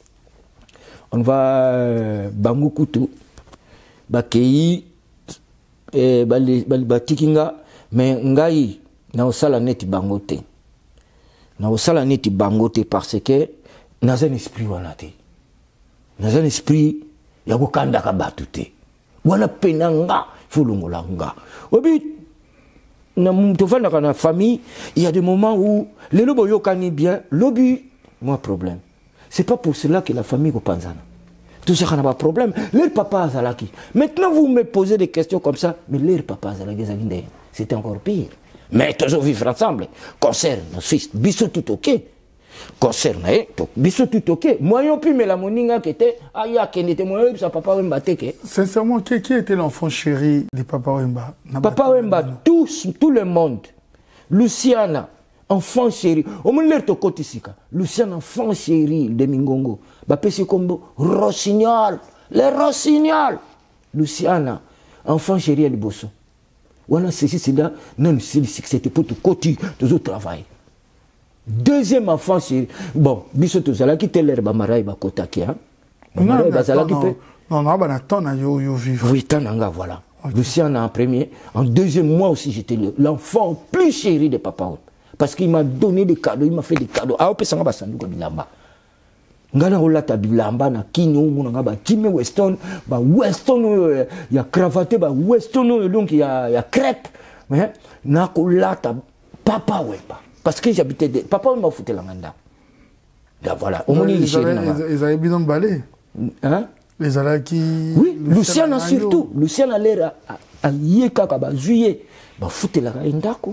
On va bangu kutu. Ba kei eh ba ba tikinga mais ngai na osala neti bangote. Na osala neti bangote parce que dans un esprit wana te. Dans un esprit ya ko kanda ka batute. Wana penanga fulungola nga. Obi na mutofana kana famille, il y a des moments où les lobo yokani bien, lobi moi problème. C'est pas pour cela que la famille ko panzana. Tout ça n'a pas de problème. Leur papa azalaki. Maintenant vous me posez des questions comme ça, mais leur papa azalaki zalinde. C'était encore pire. Mais toujours vivre ensemble. Concert, nos fils, biso tout ok. Concert, biso tout ok. Moi, yon pu me la moninga qui était, aya qui n'était moi, sa papa Wemba teke. Sincèrement, qui, qui était l'enfant chéri de Papa Wemba? Papa Wemba, tous, tout le monde. Luciana, enfant chéri. Au moins, l'air to kotisika. Luciana, enfant chéri de Mingongo. Bapesi Kombo, Rossignol. Les Rossignol. Luciana, enfant chéri de Bosso. Voilà, c'est là, non, c'était pour tout côté, tout autres travail. Deuxième enfant, c'est bon, biso tout ça là qui était l'herbe marai ba kotaki hein. Non, non, non, non, ben attends, yo yo vivre. Oui, tananga voilà. Lucien en premier, en deuxième moi aussi j'étais l'enfant plus chéri de papa parce qu'il m'a donné des cadeaux, il m'a fait des cadeaux. Ah, on peut s'en va sans doute bilamba. Ngana olata bilamba na kinyo munanga ba Jimmy Weston ba Weston ya cravaté ba Weston donc il y a il y a crêpe mais na kolata papa Wemba parce que j'habitais papa m'a foutu la nganda là voilà au moins ils avaient bien balé hein les alaki oui Luciana surtout Luciana l'air a yeka ka ba juillet ba foutu la ngandako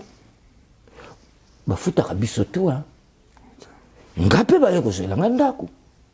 ba foutu ka bisoto hein ngape ba yeko la ngandako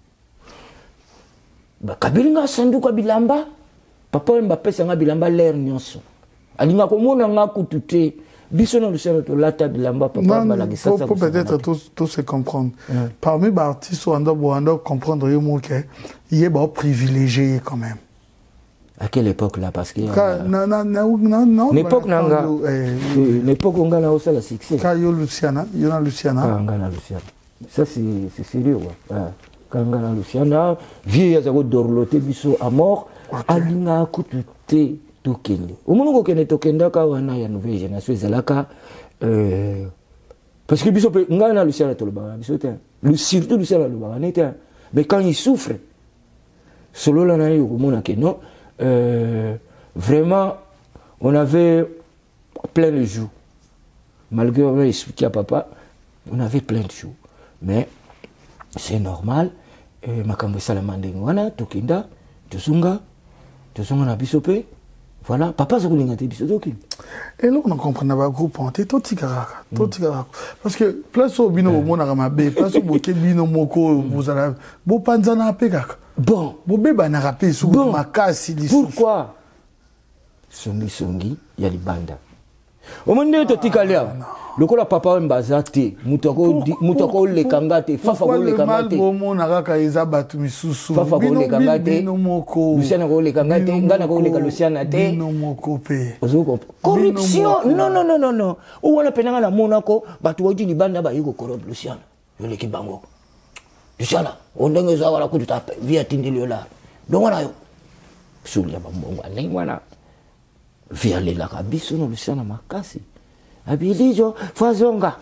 Kabilinga sanduka bilamba papa Wemba pesa nga bilamba l'air nyonso alinga komona nga kutute biso na Luciana to lata bilamba papa bala gisasa pour peut-être tous tous se comprendre ouais. Parmi les artistes on doit on doit comprendre yo mo que il est bon privilégié quand même à quelle époque là parce que non non non non l'époque nanga l'époque on gana aussi la succès ka yo Luciana yo na Luciana ah ngana Luciana ça c'est c'est sérieux ouais Kangana Luciana, vieux Yazako dorloté biso à mort, alinga kutute tokende. Au moment où kene tokenda ka wana ya nouvelle génération zalaka euh parce que biso ngana Luciana to le ba biso te. Le surtout Luciana le ba nete. Mais quand il souffre solo la na yo mona que non euh vraiment on avait plein de jours. Malgré on a expliqué à papa, on avait plein de jours. Mais c'est normal. Makambo salamande ngwana tokinda tosunga tosunga na bisope. Voilà, papa ça kolinga te biso toki. Et là on comprend pas groupe on te totikaraka, totikaraka. Parce que place au bino mona ramabe, place au boké bino moko vous allez bo panzana pekaka. Bon, bo beba na rapé sous makasi li. Pourquoi? Songi songi ya libanda. Au monde totikalea. Lokola papa mbaza te mutako mutako le kangate fafa ko le kangate bomo na kaka eza batu misusu fafa ko le kangate Luciana ko le kangate ngana ko le ka Luciana te bino moko pe ozoko corruption non non non non non o wana penanga na monako batu oji libanda ba yiko corrupt Luciana yo le kibango Luciana ondenge za wala kututa via tindilio la donc wana yo sulia ba mbongo ndenge wana via le la kabiso no Luciana makasi Abilijo fazonga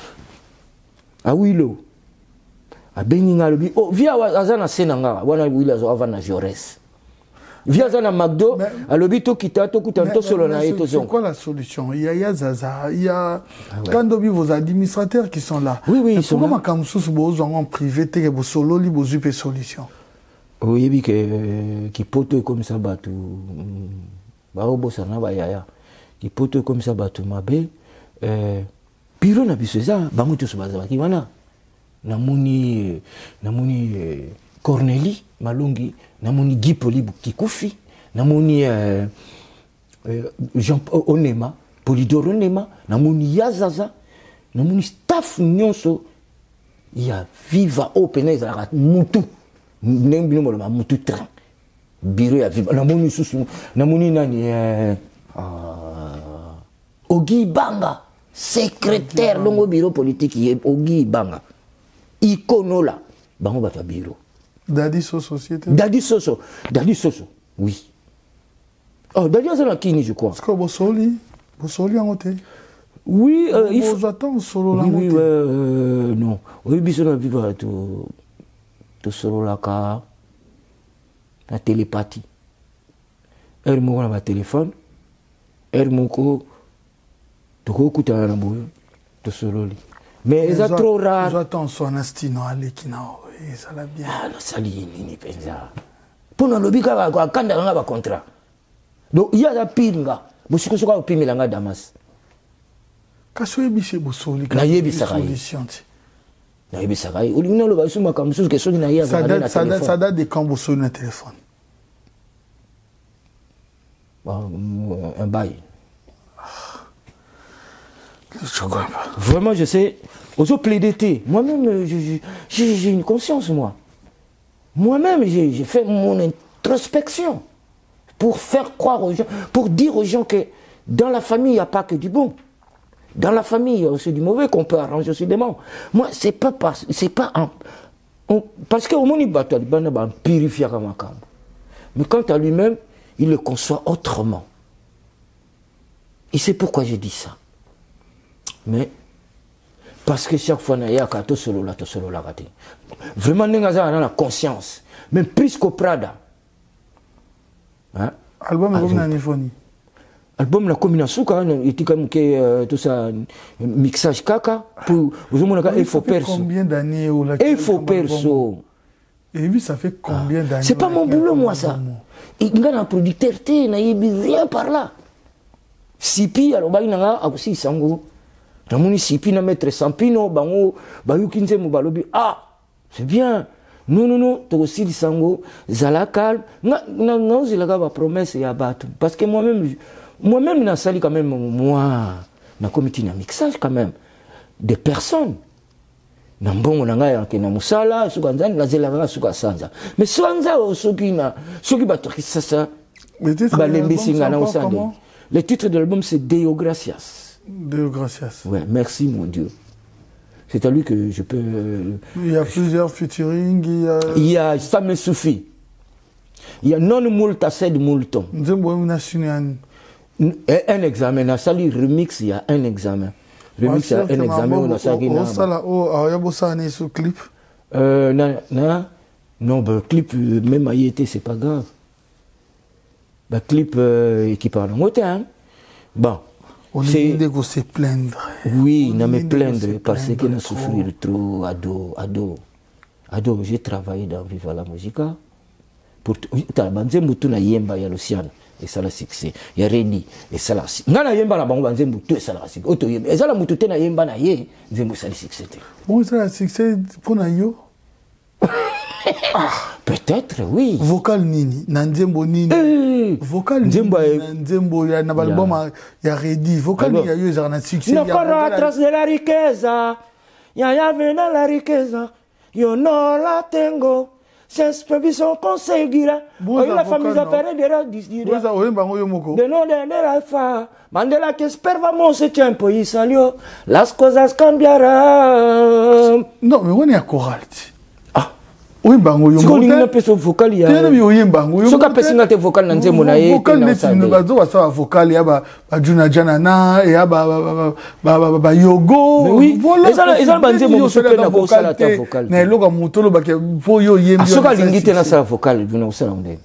awilo abeninga lobi oh via azana senanga wana wila zo avana Jores via azana Magdo alobi to kita to kutanto solo na eto zon. C'est quoi la solution? Il y a il y a Zaza, il y a quand vos administrateurs qui sont là. Oui oui ils sont là. Comme sous beaux en privé te que solo li bozu pe solution. Oui bi que qui poto comme ça batu ba obo sana ba yaya qui poto comme ça batu mabe. Euh, Piro na biso za bango to sobaza baki wana namoni namoni eh, Cornélie Malongi namoni Guy Polibu kikufi namoni euh, euh, Jean Onema Polydor Onema namoni Yazaza namoni staff nyonso ya viva open ezala mutu nembino mo mutu train biro ya viva namoni susu namoni nani euh, euh, Ogi Banga secrétaire longo bureau politique est Ogi Banga Ikonola bango ba bureau Dadi so société Dadi Soso Dadi Soso oui oh Dadi Soso kini je crois est-ce que Bosoli Bosoli en côté oui euh, il faut attendre solo la oui, oui euh, non oui biso na vivre to to solo la ka la télépathie elle mo na téléphone elle moko mais ils sont trop rares. J'attends son astino aller qui n'a ça l'a bien. Ah non ça li ni pensa. Pour nous lobby ka ka kanda nga ba contrat. Donc il y a la pinga. Bosiko soka opimela nga Damas. Kaso ebise bosoli ka solution. Na yebi sakai. O lino lo ba suma ka mususu ke soni na ya za na téléphone. Ça date ça date de quand bosoli na téléphone. Un bail. Je crois pas. Vraiment, je sais. Aux autres plaider, moi-même, j'ai une conscience, moi. Moi-même, j'ai fait mon introspection pour faire croire aux gens, pour dire aux gens que dans la famille, il n'y a pas que du bon. Dans la famille, il y a aussi du mauvais qu'on peut arranger aussi des morts. Moi, c'est pas parce, c'est pas un, on, parce qu'au moins, il va purifier comme un. Mais quant à lui-même, il le conçoit autrement. Et c'est pourquoi j'ai dit ça. Mais parce que chaque fois il y a un solo là, solo là, vraiment il y a la conscience, même plus qu'au Prada. Hein? Album album la niphonie. Album la combinaison quand il était comme que tout ça mixage kaka pour vous avez il faut perso. Combien d'années ou la? Il faut perso. Et oui ça fait combien d'années? C'est pas mon boulot moi ça. Il y a un producteur té na yebi rien par là. Sipi alors ba inanga aussi sango. Namoni sipi na maître Sampino bango bayukinze mo balobi ah c'est bien non non non to aussi sango zala calme na na na zilaka ba promesse ya batu parce que moi-même moi-même na sali quand même moi na comité na mixage quand même des personnes na mbongo na ngai ke na musala suka nzani na zelaka suka sanza mais sanza osoki na soki bato ki sasa balembi na usande. Le titre de l'album c'est Deo Gracias. Deo Gracias. Ouais, merci mon Dieu. C'est à lui que je peux. Il y a plusieurs featuring. Il y a. Il y a ça me suffit. Il y a non multa sed multon. Un examen, à sali remix, il y a un examen. Remix, il y a un examen. On a ça qui n'a. Oh, il y a beau ça sur clip. Euh, non, non, non, ben clip même à y été, c'est pas grave. Ben clip euh, qui parle en hauteur. Bon. On est de se plaindre. Oui, on me plaindre parce que on a souffert trop. Ado, ado, ado. J'ai travaillé dans Viva la Musica. Pour Banzembo tu na yemba ya Luciano et ça la succès. Il y a Reni et ça la. Ngana yemba na bango Banzembo tu et ça la succès. Auto yemba. Et ça la mutu te na yemba na ye. Nzembo ça la succès. Bon ça la succès pour na yo. Ah, peut-être oui. Vocal nini, Nzembo nini. Eh, vocal Nzembo Nzembo ya na album ya Redi. Vocal ni ya yo za na succès. Na para atrás de la riqueza. Ya ya vena la riqueza. Yo no la tengo. Sans prévision conseguirá. Hoy la familia perderá disdirá. De no tener alfa. Mandela que esperábamos el tiempo y salió. Las cosas cambiarán. No, me voy a choral. Ah. Oui, bango yo. Siko lingina peso vocal ya. Tena mi oyen bango yo. Soka pesinga te vocal na nzembo na ye. Vocal neti no bazo wasa vocal ya ba Juna Jana na ya ba ba ba ba yogo. Oui, voilà. Ezala ezala banzembo musope na ko sala ta vocal. Na loka mutolo ba ke po yo yembi. Soka lingite na sala vocal bina usala onde.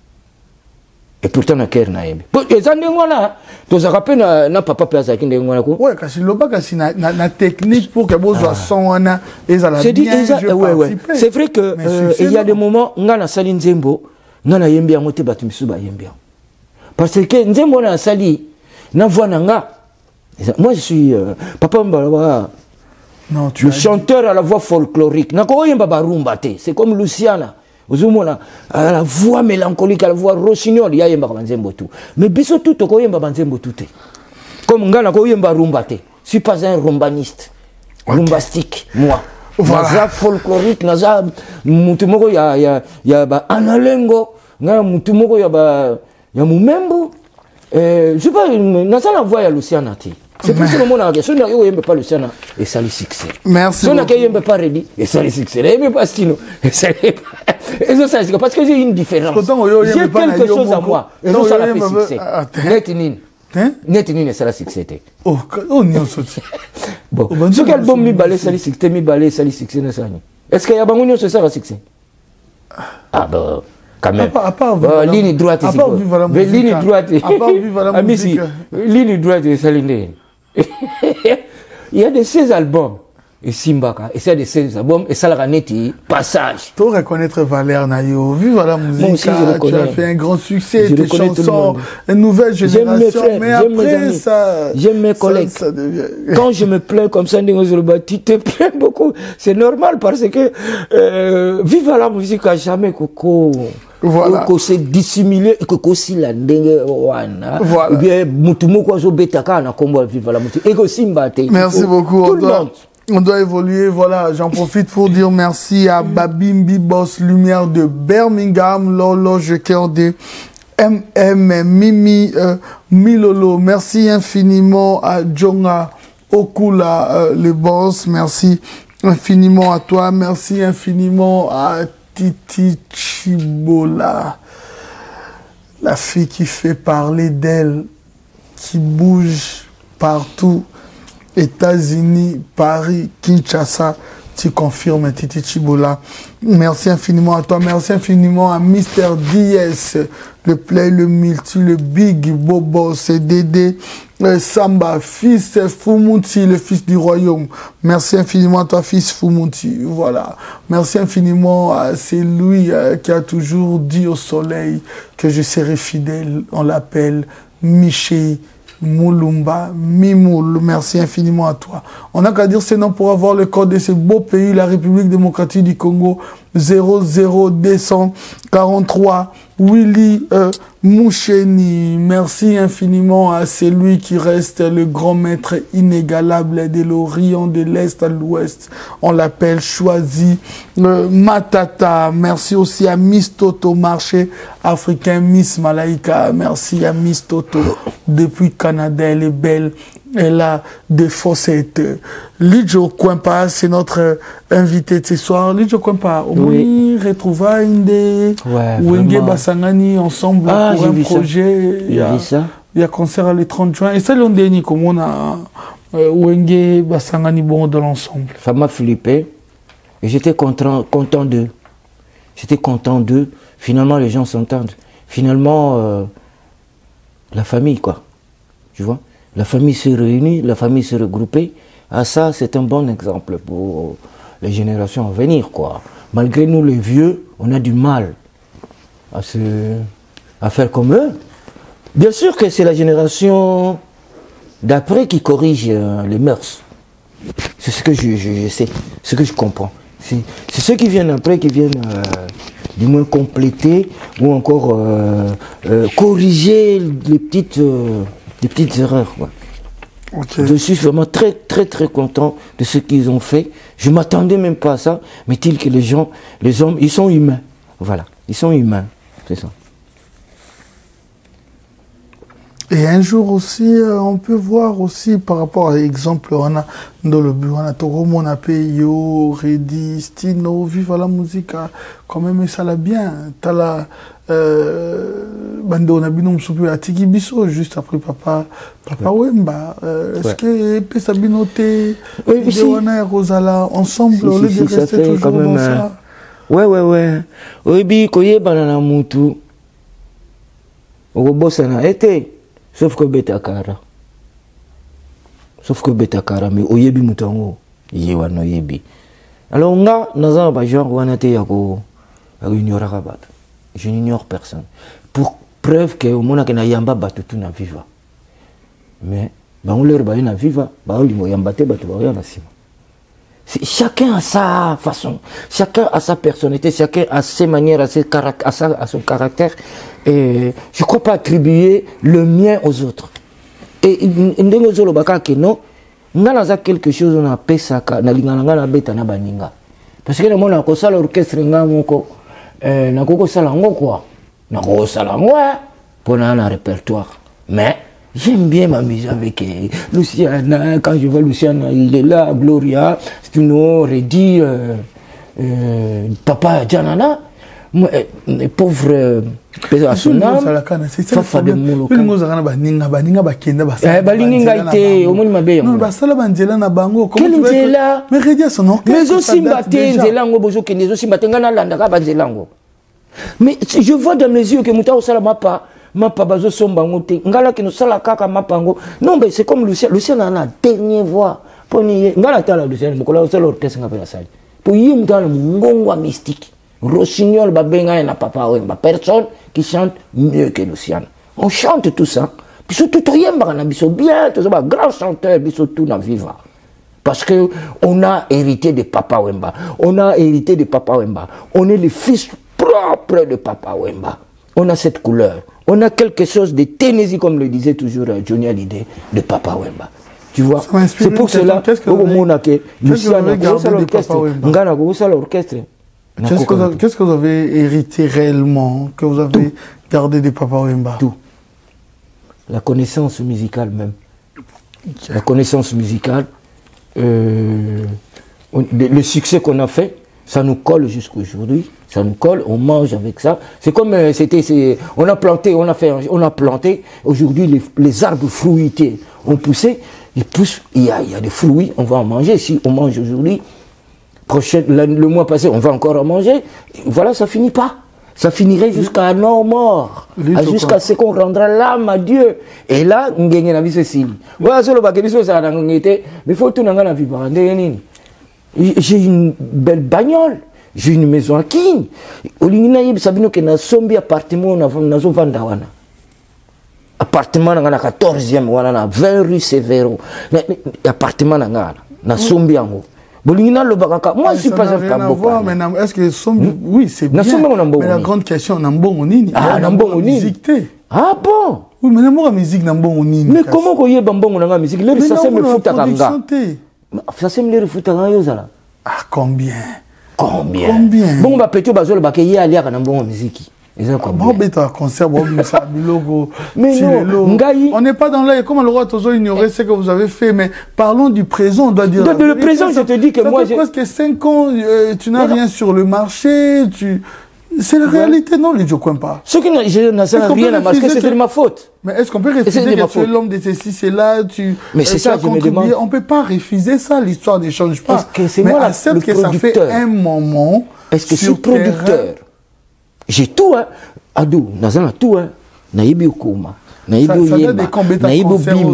Et pourtant na ker na yembi. Po ezande ngona to zakape na na papa pe azaki ndenge ngona ko. Ouais, kasi loba kasi na na technique pour que bozo son wana ezala bien. C'est dit ouais ouais. C'est vrai que euh, il y a des moments ngana sali nzembo ngana yembi yango te batu misuba yembi. Parce que nzembo na sali na voix nanga. Moi je suis euh, papa mbala. Non, tu le chanteur à la voix folklorique. Nako yemba barumba te. C'est comme Luciana. Ozumona à la voix mélancolique, à la voix rossignol, ya yemba banzembo tout. Mais biso tout ko yemba banzembo tout. Comme ngana ko yemba rumba te. Je suis pas un rumbaniste. Okay. Rumbastique moi. Voilà. Naza folklorique, naza mutu moko ya ya ya ba analengo, nga mutu moko ya ba ya mumembo. Euh, je sais pas, naza la voix ya Luciana te. C'est pour ça que mon question n'a pas Luciana et ça le succès. Merci. Si on n'a pas Redi et ça le succès. Et pas Stino et ça et ça c'est parce que j'ai une différence. J'ai quelque chose à moi. Et ça la fait succès. Net nin. Net nin et ça la succès. Oh, oh non sorti. Bon, ce qu'album mi balé ça le succès, mi balé ça le succès na ça. Est-ce qu'il y a bangonio ce ça le succès? Ah bah quand même. À part, euh, ligne droite ici. Ligne droite. À part vivre la musique. Ligne droite et ça l'indé. Il y a de ces albums et Simbaka et c'est de ces albums et ça la neti passage. Pour reconnaître Valère Nayo, vive la musique, aussi, tu as fait un grand succès, je tes chansons, une nouvelle génération, frères, mais après ça, j'aime mes collègues. Ça, ça devient... Quand je me plains comme ça, tu te plains beaucoup, c'est normal parce que euh, vive la musique a jamais coco. Voilà. Que c'est dissimulé, que aussi la dengue wana. Voilà. Bien, mutumo kwa zo betaka na kombo vive la musique. Et que simbate. Merci beaucoup. Tout le monde. On doit évoluer, voilà, j'en profite pour dire merci à Babimbi Boss Lumière de Birmingham, Lolo Jekerde, M M, Mimi, euh, Milolo, merci infiniment à Djonga Okula, euh, le boss, merci infiniment à toi, merci infiniment à Titi Chibola, la fille qui fait parler d'elle, qui bouge partout. États-Unis, Paris, Kinshasa, tu confirmes Titi Chibola. Merci infiniment à toi, merci infiniment à Mister D S, le Play, le Multi, le Big Bobo, c'est Dédé, le Samba, fils Fumuti, le fils du royaume. Merci infiniment à toi, fils Fumuti. Voilà. Merci infiniment à c'est lui euh, qui a toujours dit au soleil que je serai fidèle. On l'appelle Miché Moulumba, Mimoul, merci infiniment à toi. On n'a qu'à dire ces noms pour avoir le code de ce beau pays, la République démocratique du Congo, zéro zéro deux cent quarante-trois, Willy euh, Moucheni. Merci infiniment à celui qui reste le grand maître inégalable de l'Orient, de l'Est à l'Ouest. On l'appelle Choisi euh, Matata. Merci aussi à Miss Toto, marché africain, Miss Malaika. Merci à Miss Toto. Depuis Canada, elle est belle. Elle a des faussettes. Lidjo Kwempa, c'est notre invité de ce soir. Lidjo Kwempa, au moins, oui. Retrouvailles de Wenge Basangani ensemble ah, pour un projet. Il y a ça. Il y a concert le trente juin. Et ça, l'on dit comme on a Wenge Basangani bon de l'ensemble. Ça m'a flippé. Et j'étais content, content d'eux. J'étais content d'eux. Finalement, les gens s'entendent. Finalement, euh, la famille, quoi. Tu vois? La famille s'est réunie, la famille s'est regroupée. Ah, ça, c'est un bon exemple pour les générations à venir, quoi. Malgré nous, les vieux, on a du mal à, se, à faire comme eux. Bien sûr que c'est la génération d'après qui corrige euh, les mœurs. C'est ce que je, je, je sais, ce que je comprends. C'est ceux qui viennent après qui viennent euh, du moins compléter ou encore euh, euh, corriger les petites, euh, les petites erreurs, quoi. Okay. Je suis vraiment très très très content de ce qu'ils ont fait. Je ne m'attendais même pas à ça, mais il que les gens, les hommes, ils sont humains. Voilà, ils sont humains, c'est ça. Et un jour aussi, euh, on peut voir aussi par rapport à l'exemple, on a dans le bureau, on a Toromo, on a Peyo, Reddy, Stino, Viva la musique, quand même ça l'a bien. T'as la bande on a binom soupe à Tiki Bisso juste après papa papa ouais. Wemba. Euh, Est-ce ouais. que peut s'abinoter oui, si. On a Rosala ensemble si, au lieu si, de si, rester toujours même, dans ça. Ouais ouais ouais. Oui bi koye banana mutu. Obo sana été. Sauf que Betakara. Sauf que Betakara, mais Oyebi Moutango, Yewano Yebi. Alors, on a, dans un bajan, on a été à Rabat. Je n'ignore personne. Pour preuve que au monde n'a yamba batu tout na viva. Mais, bah on leur baille na viva, bah on lui yamba te batu rien na sima. Chacun a sa façon, chacun a sa personnalité, chacun a ses manières, a, ses à, sa, à son caractère. Et je ne crois pas attribuer le mien aux autres. Et non, on a quelque chose, on a appelé ça, on a bêta na baninga. Parce que le monde a ça l'orchestre, on a ça l'ango quoi. On a ça l'ango pour un répertoire. Mais j'aime bien m'amuser avec Luciana. Quand je vois Luciana, il est là, Gloria, Stino, Reddy, euh, euh, Papa Janana. Les pauvres à son âme, Fafa de Moloka. Mais je vois dans mes yeux que Mouta Osala Mapa, Mapa Bazo Sombangote, Ngala qui nous sala kaka Mapango. Non, mais c'est comme Lucien. Lucien a la dernière voix. Ngala Tala Lucien, Mokola Osala Orchestre Ngapela Sali. Pour Yim dans le Mongwa mystique. Rossignol, Babenga et na Papa Wemba. Personne qui chante mieux que Luciano. On chante tout ça. Puis surtout, on a bien, tout ça, grand chanteur, puis surtout, on viva. Parce qu'on a hérité de Papa Wemba. On a hérité de Papa Wemba. On est le fils propre de Papa Wemba. On a cette couleur. On a quelque chose de Tennessee, comme le disait toujours Johnny Hallyday, de Papa Wemba. Tu vois, c'est pour cela que Luciano, Ngana, l'orchestre. Qu'est-ce que, qu'est-ce que vous avez hérité réellement, que vous avez Tout. gardé de Papa Wemba? Tout. La connaissance musicale même. Okay. La connaissance musicale, euh, on, le, le succès qu'on a fait, ça nous colle jusqu'à aujourd'hui. Ça nous colle, on mange avec ça. C'est comme euh, c'était, on a planté, on a fait, on a planté. Aujourd'hui, les, les arbres fruités ont poussé. Ils poussent, il y a, il y a des fruits, on va en manger. Si on mange aujourd'hui, prochain, le mois passé, on va encore en manger. Voilà, ça finit pas. Ça finirait jusqu'à nos morts. Jusqu'à ce qu'on rendra l'âme à Dieu. Et là, on gagne la vie ceci. Voilà, c'est le bac. Mais il faut tout la vie. J'ai une belle bagnole. J'ai une maison à King. Au lieu de savoir que na sombi appartement na nazo vanda wana. Appartement na quatorzième wana na vingt rue Severo. Appartement na ngana na sombi yango. Moi, je suis pas un cabot. Est-ce que sombi, oui, c'est bien. Mais la grande question, on a un bon nini. Ah, on a un bon nini. Ah bon? Oui, mais on a musique na bon nini. Mais comment qu'on y est bon on a musique? Là, ça c'est me fout à ganga. Ça c'est me le fout à ganga. Ah, combien? Combien? Combien? Bon, on va péter au bazol, bah, qu'il y a aller à bon musique. Mais non, on n'est pas dans l'air. Comme le roi Tozo ignorait ce que vous avez fait, mais parlons du présent, on doit dire. De, de le présent, je te dis que ça moi. Ça fait presque cinq ans, euh, tu n'as rien sur le marché, tu. C'est la réalité, non, les Djokouen pas. Ce qui n'a rien à masquer, c'est de ma faute. Mais est-ce qu'on peut refuser que tu es l'homme de ceci, c'est là, tu. Mais c'est ça, je me demande. On ne peut pas refuser ça, l'histoire ne change pas. Que c'est mais moi accepte que ça fait un moment. Est-ce que je suis producteur? J'ai tout, hein. Adou, Nazana tout, hein. Naïbi Okuma. Naïbi Oyemba. Naïbi Bimna.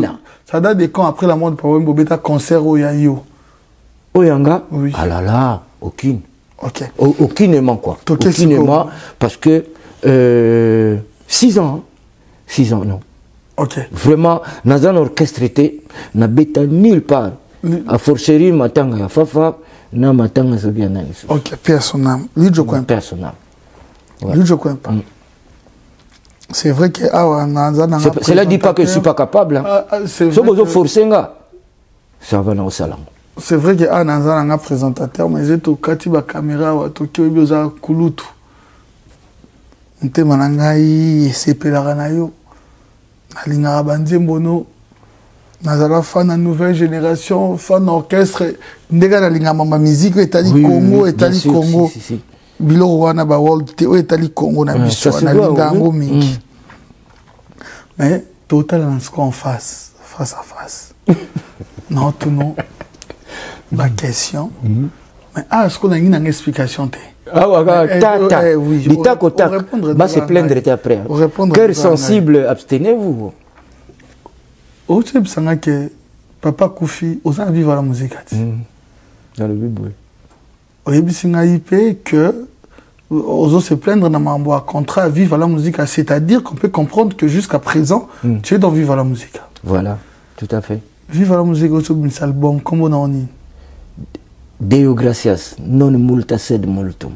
Ça date de quand après la mort de Papa Wemba Beta concert au Yayo? Oyanga? Oui. Ah là là, aucune. Ok. Au, aucunement quoi. Toké aucunement parce que euh, six ans. Hein? Six ans, non. Ok. Vraiment, dans un orchestre, n'a bêta nulle part. Mm. A forcerie, matanga ya fafa, na matanga so bien nani. Ok, personnel. Lui, je connais pas. Personnel. Lui, je connais pas. C'est vrai que ah, cela ne dit pas que je ne suis pas capable. Hein. Ah, ah, c'est vrai que... forcer, ça va dans le salon. C'est vrai que ah, dans un présentateur, mais j'ai tout katiba caméra, tout qui est bien kulutu. Nte manangai sepelara na yo. Alingara banzembono. Nazala fan de nouvelle génération, fan d'orchestre. Ndega na linga mama musique etali Congo, etali Congo. Si, si, si. Bilo wana ba world te etali Congo na biso na linga ngo mingi. Mais total en face, face à face. Non tout non. Ma question. Mais ah est-ce qu'on a une explication te? Ah ouais, tata. Oui, l'état contact. Va se plaindre après. Cœur sensible, abstenez-vous. Au tu sais que papa Koufi aux gens vivent la musique. Dans le Bible. Au début c'est naïpe que aux autres se plaindre dans ma contrat à vivre la musique, c'est-à-dire qu'on peut comprendre que jusqu'à présent mm. tu es dans vivre la musique. Voilà, tout à fait. Vivre la musique au un album comme on en dit. Deo gracias, non multa sed multum.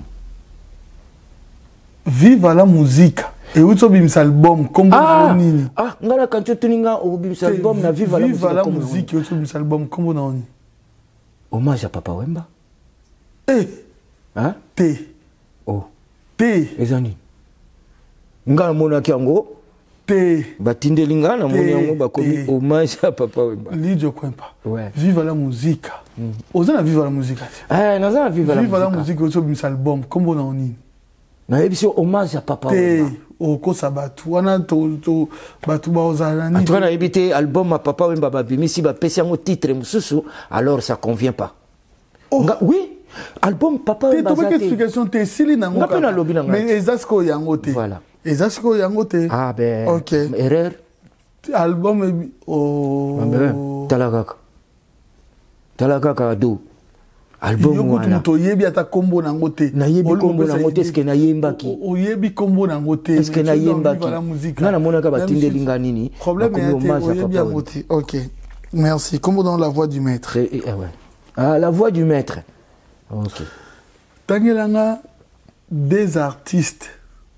Viva la musique. Et où tu as album comme ah, ah, ngala quand tu as un album na viva la musique. Viva la musique, où tu as un album comme on dit. Hommage à Papa Wemba. Eh. Hein? T. Oh. T. Ezani. Ngala mona kiango. T. Batinde linga na mona yango bakomi hommage à Papa Wemba. Li je crois pas. Ouais. Viva la musique. Oza na viva la musique. Eh, naza na viva la musique. Viva la musique, où tu as un album comme on dit. Na ebisi hommage à Papa Wemba. Oko sabatu wana to to batu ba ozalani. En tout cas, na ebité album à Papa Wemba babimi si ba pesi yango titre mususu, alors ça convient pas. Oh. Nga, oui, album Papa Wemba. Tu as une explication te sili na ngoka. Mais ezasko yango te. Voilà. Ezasko yango te. Ah ben. OK. Erreur. Album oh. Talakaka. Talakaka do. Album wana to yebi ata kombo na ngote na yebi kombo na ngote eske na yembaki o yebi kombo na ngote eske na yembaki na na mona ka batinde linga nini problème est yebi ya ngote. OK, merci. Kombo dans la voix du maître. Eh, eh, ouais. Ah, la voix du maître. OK. Tangelanga des artistes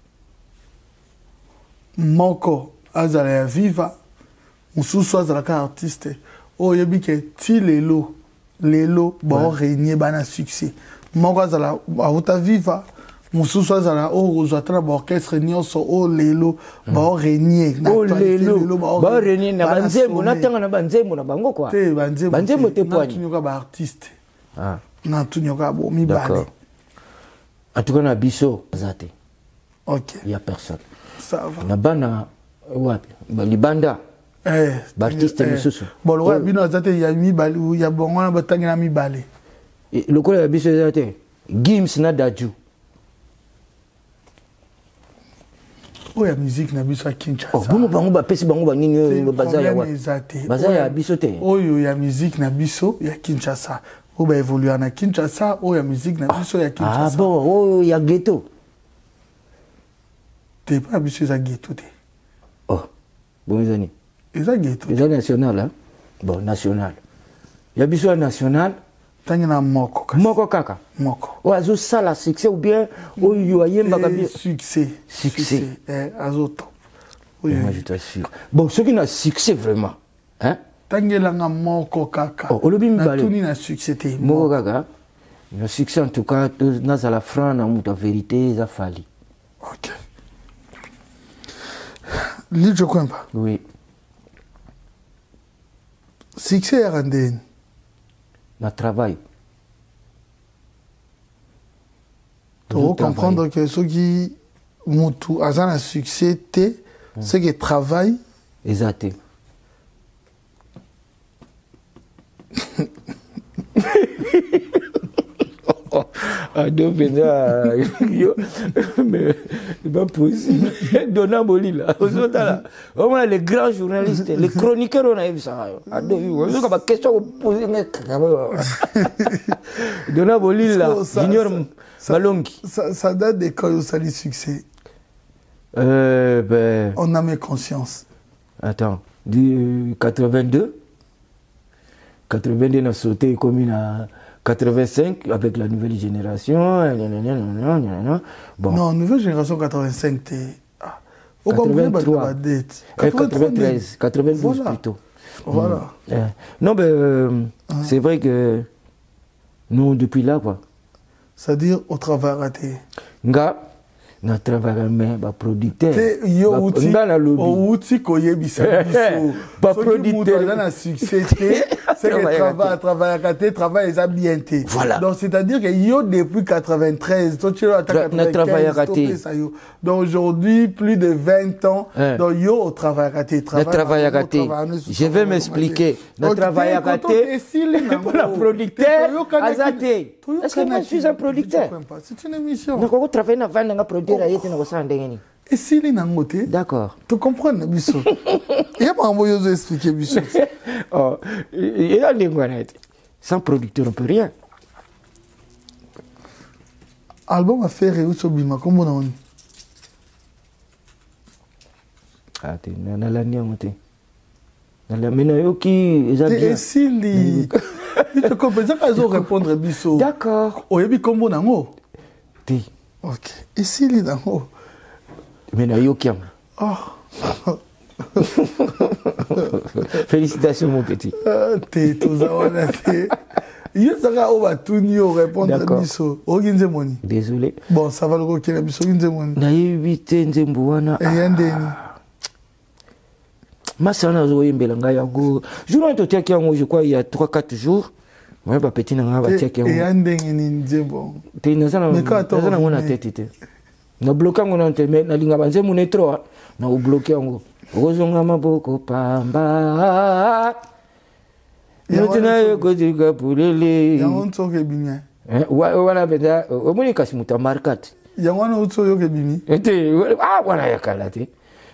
moko azala ya viva mususu azala ka artiste o yebi ke tilelo lelo bon régner bana succès moko zala auta viva mususu zala o zatra ba orchestre nyonso o lelo ba régner na lelo ba régner na banzembo na tanga na banzembo na bango quoi te banzembo banzembo te poani na tunyoka ba artiste ah na tunyoka bo mi bale en tout cas na biso zate. OK, il y a personne ça va na bana wapi ba libanda. Eh, Baptiste eh, Misusu. Bon, le roi bino zate ya mi bali ou ya bongo na batangi na mi bali. Et le ko ya biso zate Gims na Daju. Oh ya musique na biso Kinshasa. Oh, bono bango ba pesi bango ba nini bazaya wa. Bazaya biso te. Oh yo ya musique na biso ya Kinshasa. O ba évoluer na Kinshasa, oh ya musique na biso ya Kinshasa. Ah bon, oh ya ghetto. T'es pas biso za ghetto te. Oh, bon zani. Et ça ghetto. C'est national hein. Bon, national. Ya biso national. Tangina moko kaka. Moko kaka. Moko. O azo sala succès ou bien o yo ayemba kabi succès. Succès. Eh azo top. Oui, moi je t'assure. Bon, ce qui n'a succès vraiment, hein? Tangelanga moko kaka. Oh, olobi mbale. Na tuni na succès te. Moko kaka. Le succès en tout cas, na za la franc na muta vérité za fali. OK. Lui je comprends pas. Oui. Succès randé. Na travail. Tu dois comprendre que ceux qui mutu azan un succès te, ceux qui travaillent. Exact. Ah, donc, yo, mais C'est pas possible. Donna Boli, là. On a les grands journalistes, les chroniqueurs, on a vu ça. On a question posée. Donna Boli, là. Junior Malongi. Ça date de quand il y a eu succès. Euh, ben... On a mis conscience. Attends, du quatre-vingt-deux. quatre-vingt-deux, on a sauté comme à quatre-vingt-cinq avec la nouvelle génération. Bon. Non, nouvelle génération quatre-vingt-cinq, t'es. Ah. quatre-vingt-trois. quatre-vingt-treize, quatre-vingt-douze voilà. Plutôt. Voilà. Mmh. Non, ben, euh, hein? C'est vrai que nous, depuis là, quoi. C'est-à-dire au travail raté. Nga. Na travail mais ba producteur yo outil outil koyebisa biso ba producteur na succès c'est que travail travail raté travail est bien té voilà donc c'est-à-dire que yo depuis quatre-vingt-treize toi tu as travail raté donc aujourd'hui plus de vingt ans donc yo au travail raté travail raté je vais m'expliquer le travail raté pour la producteur azaté est-ce que moi je suis un producteur c'est une émission donc on travaille na vendre na producteur et si les nangoté d'accord tu comprends biso il y a pas moyen de expliquer biso oh il y a des guanettes sans producteur on peut rien album à faire et au bima comment on ah t'es na la niamote na la mena yoki et si les tu comprends ça qu'ils ont répondre biso d'accord oyebi kombo nango ti. Ok. Et s'il est dans haut? Mais il y a Oh. Félicitations, mon petit. T'es tout ça, on a fait. Il y a ça, on va tout nous répondre à Bisso. Désolé. Bon, ça va le roquer à Bisso. Naïvité, Nzembouana. Et Yandeni. Ma soeur n'a joué Mbelanga Yago. Je l'ai entendu je crois, il y a trois quatre jours. Ouais, bah, petit n'a pas checké. Et Yandeni Nzembo. T'es dans un tête. Na bloqué mon antenne, na linga banze mon etro, na o bloqué ngo. Ozonga maboko pamba. Yotina yoko diga pulele. Yango ntoke bimya. Eh, wana benda, omuni kasimuta markat. Yango na utso yoke bimi. Ete, ah wana yakalate.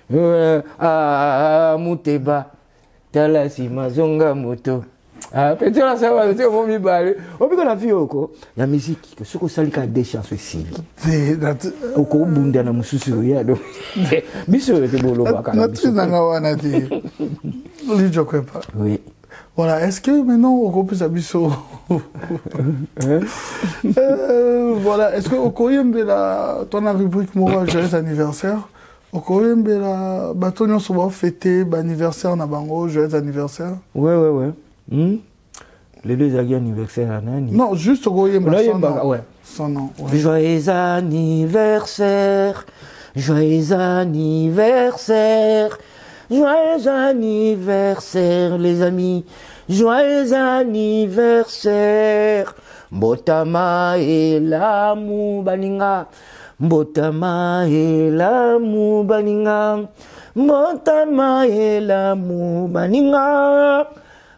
Ah muteba. Tala si mazonga moto. Ah, peut-être là ça va, c'est mon mibale. On peut qu'on a vu oko la musique que ce que ça lui a des chances aussi. C'est that. Oko bunda na mususu ya do. Biso de bolo baka. Notre nanga wana ti. Lui je crois pas. Oui. Voilà, est-ce que maintenant on peut s'abisso euh, voilà, est-ce que au Koyembe la ton rubrique moi joyeux anniversaire au Koyembe la batonio so va fêter anniversaire na bango joyeux anniversaire. Ouais ouais ouais. Hmm? Les deux anniversaires à Nani. Non, juste au Goyemba. Son nom. Ouais. Son nom. Ouais. Joyeux anniversaire, joyeux anniversaire, joyeux anniversaire, les amis, joyeux anniversaire. Mbotama et l'amour baninga, Mbotama et l'amour baninga, Mbotama et l'amour baninga.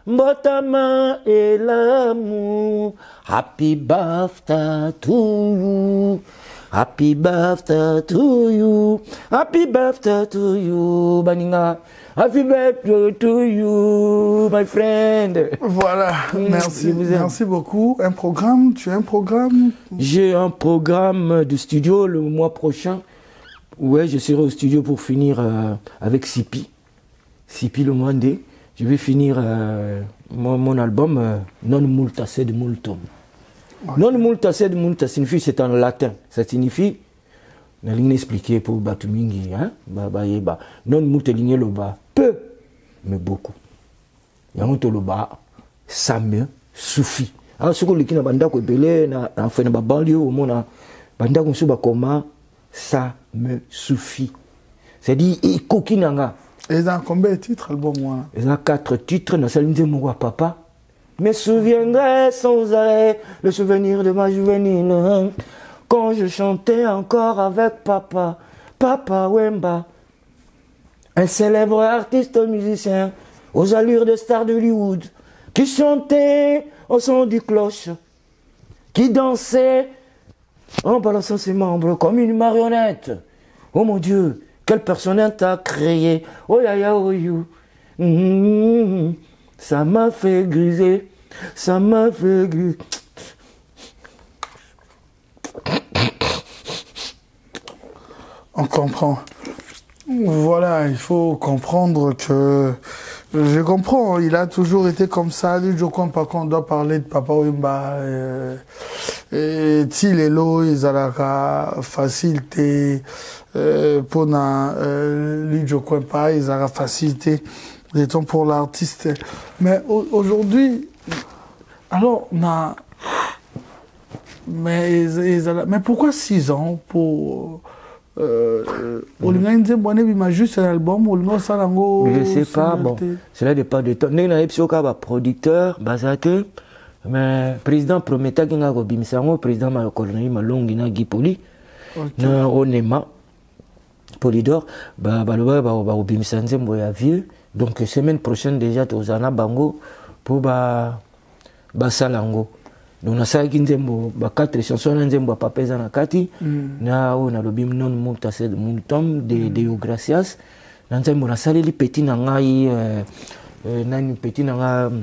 Mbotama et l'amour. Happy birthday to you. Happy birthday to you. Happy birthday to you, Baninga. Happy birthday to you, my friend. Voilà, merci. Merci beaucoup. Un programme, tu as un programme? J'ai un programme de studio le mois prochain. Ouais, je serai au studio pour finir euh, avec Sipi. Sipi le Mwande. Je vais finir euh, mon, mon album euh, Non multa sed multum. Okay. Non multa sed multa signifie, c'est en latin. Ça signifie, je vais expliquer pour Batumingi, hein? Ba, ba, ba. Non multa ligne le bas, peu, mais beaucoup. Yango le bas, ça me suffit. Alors, ce que les gens banda ko belé na na fait na banlieue au monde banda ko suba comment ça me suffit. C'est-à-dire, il coquinanga. Ils ont combien de titres, album? Ils ont quatre titres. Dans celle de mon papa. Me souviendrai sans arrêt le souvenir de ma juvénile. Quand je chantais encore avec papa. Papa Wemba. Un célèbre artiste musicien aux allures de stars de Hollywood. Qui chantait au son du cloche. Qui dansait en balançant ses membres comme une marionnette. Oh mon Dieu, quel personnage t'a créé. Oh ya ya oh you. Mmh, ça m'a fait griser. Ça m'a fait griser. On comprend. Voilà, il faut comprendre que... Je comprends, il a toujours été comme ça. Lui, je crois pas qu'on doit parler de Papa Wemba. Euh, et si les lots, ils ont la facilité euh, pour na, euh, lui, je crois pas, ils ont la facilité des temps pour l'artiste. Mais aujourd'hui, alors, on a... Mais, ils, ils ont, mais pourquoi six ans pour... Euh, mm. juste un album, je ne sais pas, bon, cela dépend de toi. Nous avons un producteur, Bazake, mais le président promettait qu'il y a un le président de la colonie, Malongi, Guy Poli, Onema, Polydor, donc la semaine prochaine déjà, tu as un bango pour Basalango. Donc na sala kinzembo ba quatre chansons na nzembo papa za na kati na o na lobi non monta c'est mon tom de de gracias na nzembo na sala li petit na ngai na ni petit na nga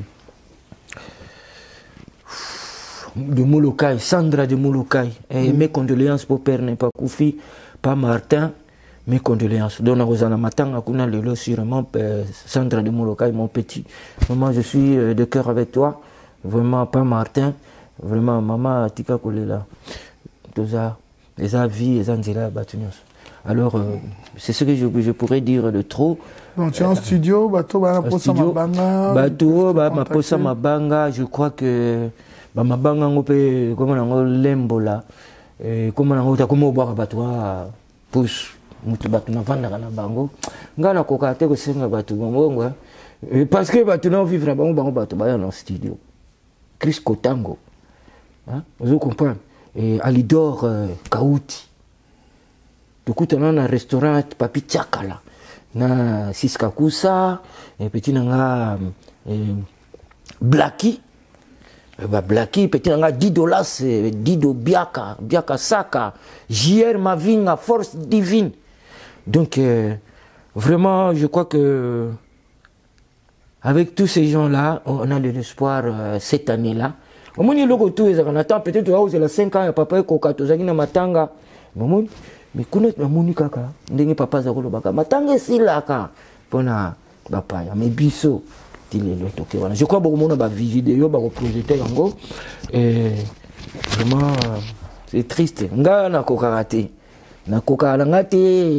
de Molokai, Sandra de Molokai et mes condoléances pour père n'est pas Koufi pas Martin, mes condoléances. Donc na matanga kuna lelo sûrement Sandra de Molokai mon petit, maman je suis de cœur avec toi, vraiment pas Martin. Vraiment, maman, tika kolela, toza, les avis, les anzela, batunios. Alors, euh, c'est ce que je, je pourrais dire de trop. Donc, tu es en studio, bateau, bah, posa mabanga. Bateau, bah, ma posa mabanga, je crois que, bah, mabanga, on peut, comment on a l'embola, comment on a, comment on boit bateau, pousse, mutu bateau, na vanda na bango, ngana kokate ko senga bateau, bongo, parce que bateau, na vivre na bango, bango bateau, bah, dans le studio. Chris Kotango. Hein? Vous comprenez? Et Alidor euh, Kauti. Du coup, on a un restaurant Papi Tchakala. Na Siska Kousa. Et petit nanga Blacky. Bah Blacky, petit nanga Dido Las, Dido Biaka, Biaka Saka, J R Mavinga, Force Divine. Donc, euh, vraiment, je crois que avec tous ces gens-là, on a de l'espoir euh, cette année-là. Au moins, il y a tout, on attend peut-être que c'est la cinq ans, papa est cocato, il y a matanga. Mais connaître la monika, il y a papa zakolo baka. Matanga c'est là, pour na papa, mais biso, il est là. Je crois que beaucoup de gens ont vidéo, ont projeté en gros. Et vraiment, c'est triste. Nga na kokarate, na kokarangate,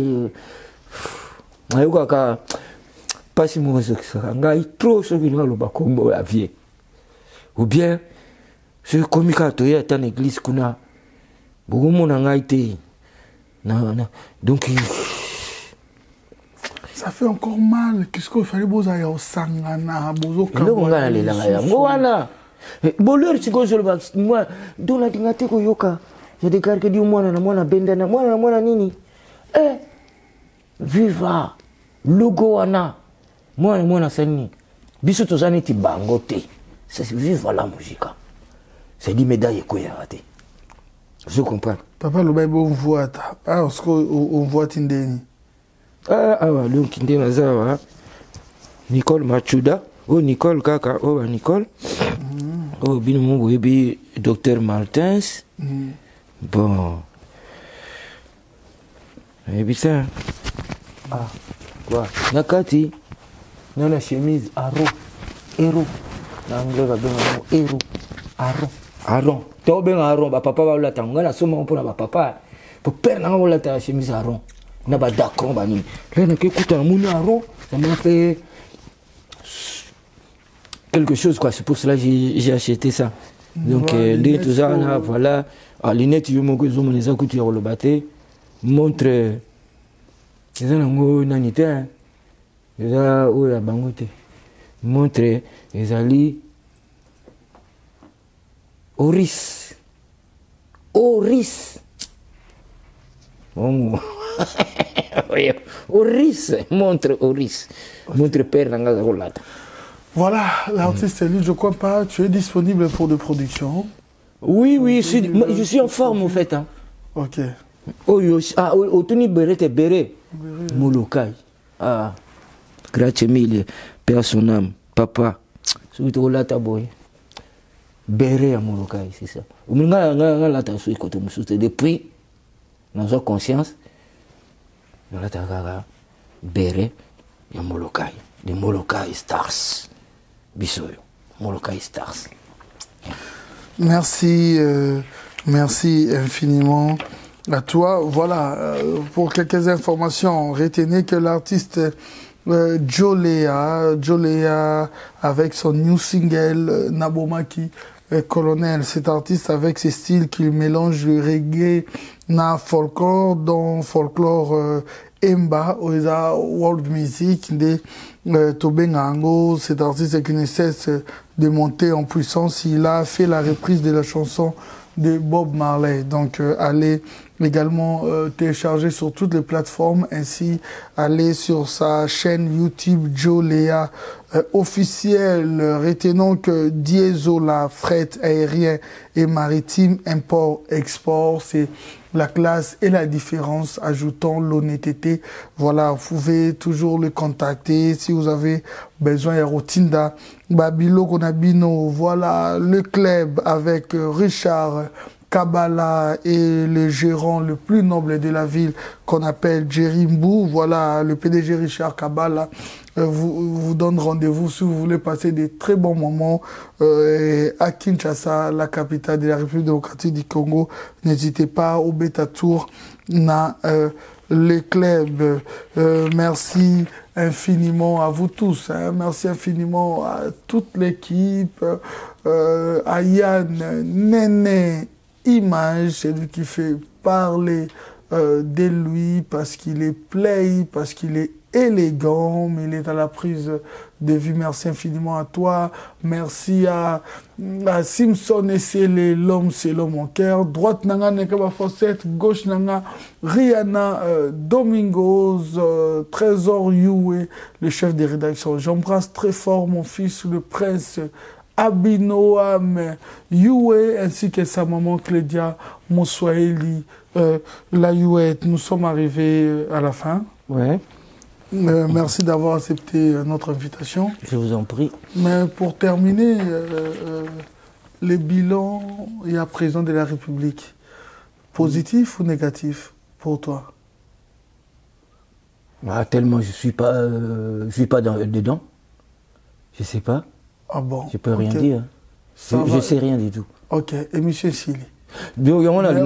na yokaka. Pas si moi je sais nga trop ce qui le bakombo la vie ou bien ce comica to ya tan église kuna beaucoup mon nga été non non donc ça fait encore mal qu'est-ce qu'il fallait boza ya osangana bozo ka ngo ngana le la ya ngo wana boleur siko je le moi dans la dingate ko yoka je déclare que di mwana na mwana benda na mwana na mwana nini eh viva logo wana moi moi na sani biso tozani ti bangote c'est vivre la musique c'est dit médaille ko ya raté je comprends papa le baby on voit ta ah parce que on voit tindeni ah ah donc tindena zawa Nicole Machuda oh Nicole kaka oh Nicole mm. Oh bino mo bebi docteur Martins mm. Bon et puis ça ah quoi nakati na na chemise aro ero na anglais va bien ero aro aro to ben aro ba papa ba la tanga na soma pour ba papa pour père na la ta chemise aro na ba d'accord ba ni là na ke kuta mon aro ça m'a fait quelque chose quoi, c'est pour cela que j'ai acheté ça. Donc les tout ça là voilà à lunettes yo moko zo mon eza kutu ya le baté montre eza nango nanité eza o ya bangote montre ezali Oris Oris oh Oris montre Oris montre père nanga rolata. Voilà, l'artiste Elie, je crois pas, tu es disponible pour des productions? Oui, oui, je suis, je suis en forme en fait. Hein. Ok. Oh, ah, Otuni Béré, t'es Béré. Molokai. Ah, grazie mille, père son âme, papa. Surtout là, t'as boy. Béré à Molokai, c'est ça. Depuis, dans notre conscience, nous avons Béré à Molokai. De Molokai Stars. Bissoyo. Molokai Stars. Merci, euh, merci infiniment à toi. Voilà, euh, pour quelques informations, retenez que l'artiste euh, Jolea, Jolea avec son new single euh, Nabomaki euh, Colonel, cet artiste avec ses styles qui mélange le reggae na folklore, dont folklore euh, Emba, Oeza World Music, de euh, Tobengango, cet artiste qui ne cesse de monter en puissance. Il a fait la reprise de la chanson de Bob Marley. Donc, euh, allez également euh, télécharger sur toutes les plateformes, ainsi aller sur sa chaîne YouTube Jolea euh, officielle. Retenons que Diesola, fret aérien et maritime, import, export, c'est la classe et la différence, ajoutons l'honnêteté. Voilà, vous pouvez toujours le contacter si vous avez besoin de Rotinda, Babilo Konabino. Voilà, le club avec Richard Kabbalah et le gérant le plus noble de la ville qu'on appelle Jerry Mbou. Voilà, le P D G Richard Kabbalah euh, vous, vous donne rendez-vous si vous voulez passer des très bons moments euh, à Kinshasa, la capitale de la République démocratique du Congo. N'hésitez pas au Beta Tour na euh, les clubs. Euh, merci infiniment à vous tous. Hein. Merci infiniment à toute l'équipe, euh, à Yann, Néné, Image, c'est lui qui fait parler euh, de lui parce qu'il est play, parce qu'il est élégant, mais il est à la prise de vue. Merci infiniment à toi. Merci à, à Simpson et c'est l'homme, c'est l'homme en cœur. Droite nanga Nekaba Fossette, gauche nanga Rihanna euh, Domingos, euh, Trésor Youé, le chef de rédaction. J'embrasse très fort mon fils, le prince Abinoam Youé, ainsi que sa maman Clédia Moussouaeli, euh, la Youette. Nous sommes arrivés à la fin. Ouais. Euh, merci d'avoir accepté notre invitation. Je vous en prie. Mais pour terminer, euh, euh, les bilans et à présent de la République, positif ou négatif pour toi? Ah, tellement je suis pas, euh, je suis pas dans, dedans. Je sais pas. Ah bon? Je peux rien okay. dire. Je, je sais rien du tout. Ok. Et monsieur Sili? Donc, on a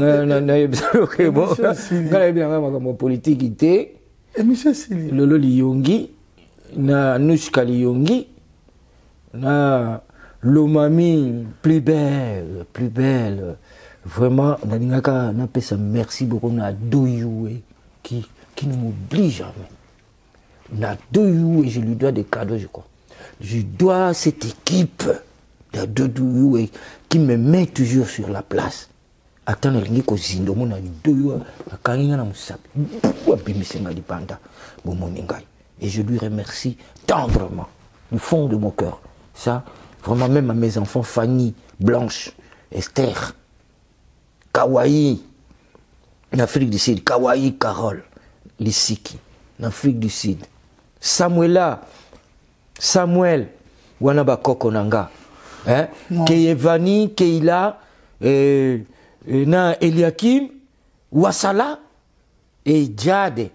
bon, politique était. Et monsieur Sili? Lolo Liyongi, na Nushka Liyongi, na Lomami, plus belle, plus belle. Vraiment, na merci beaucoup, na Doyoué, qui, qui ne m'oublie jamais. Na Doyoué, je lui dois des cadeaux, je crois. Je dois cette équipe de Doyoué qui me met toujours sur la place. Attends, il y a et je lui remercie tendrement, du fond de mon cœur. Ça, vraiment, même à mes enfants, Fanny, Blanche, Esther, Kawaii, en Afrique du Sud, Kawaii, Carole, Lissiki, en Afrique du Sud, Samuela, Samuel, Wanaba Kokonanga, hein, Keyevani, Keila, euh, na Eliakim, Wassala et Djade.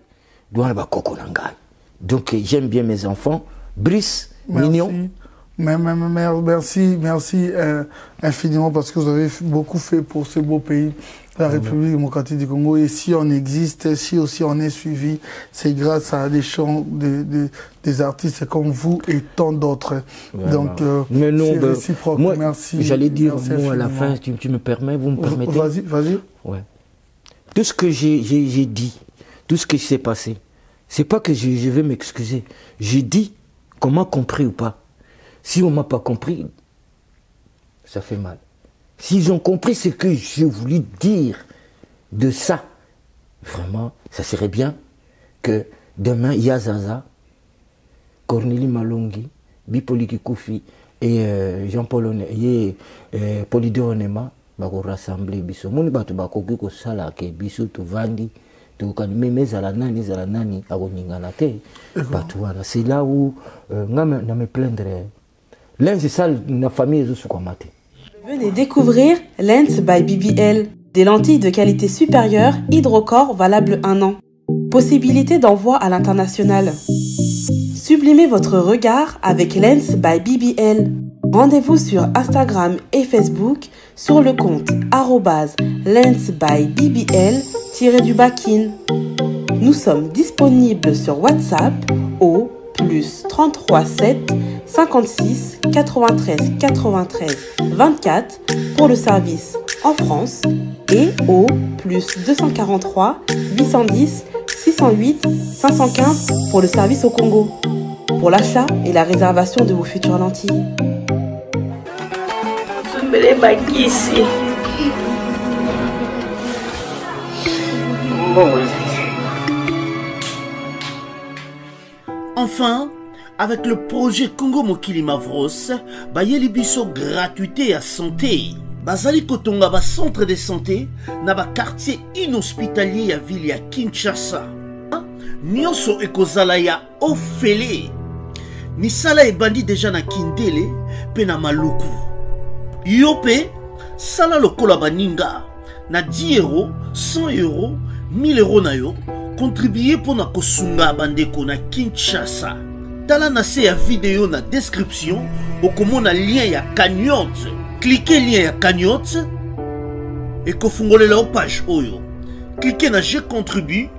Donc j'aime bien mes enfants. Brice, merci. Mignon. Merci, merci euh, infiniment parce que vous avez beaucoup fait pour ce beau pays, la République démocratique du Congo. Et si on existe, si aussi on est suivi, c'est grâce à des chants de, de, des artistes comme vous et tant d'autres. Donc, euh, c'est réciproque. Moi, merci. J'allais dire un mot à la fin, tu, tu me permets, vous me permettez? Vas-y, vas-y. Ouais. Tout ce que j'ai dit, tout ce qui s'est passé, c'est pas que je, je vais m'excuser. J'ai dit qu'on m'a compris ou pas. Si on ne m'a pas compris, ça fait mal. S'ils ont compris ce que je voulais dire de ça, vraiment, ça serait bien que demain, Yazaza, Cornélie Malongi, Bipoli Kikoufi et euh, Jean-Paul et euh, Polydor Onema bako rassembler biso moni bato bakoki ko sala ke biso to vandi to kan même zala nani zala nani akoningana te bato wana c'est là où ngam na me plaindre Lens c'est ça na famille zo sukamate. Venez découvrir Lens by B B L, des lentilles de qualité supérieure hydrocore valables un an. Possibilité d'envoi à l'international. Sublimez votre regard avec Lens by B B L. Rendez-vous sur Instagram et Facebook sur le compte arobase lens by B B L du bakin. Nous sommes disponibles sur WhatsApp au plus trente-trois sept cinquante-six quatre-vingt-treize quatre-vingt-treize vingt-quatre pour le service en France et au plus deux cent quarante-trois huit cent dix six cent huit cinq cent quinze pour le service au Congo. Pour l'achat et la réservation de vos futures lentilles. Enfin, avec le projet Congo Mokili Mavros, bayeli biso gratuité à santé. Bazali kotonga ba centre de santé na ba quartier inhospitalier ya ville ya Kinshasa. Nyonso ekozala ya ofele. Misala ebandi déjà na Kindele pe na Maluku. Yope sala lokola baninga na dix euros, cent euros, mille euros na yo contribuer pour na kosunga bandeko na Kinshasa. Tala na se ya vidéo na description okomona lien ya cagnotte. Cliquez lien ya cagnotte et kofungolela page oyo. Cliquez na je contribue.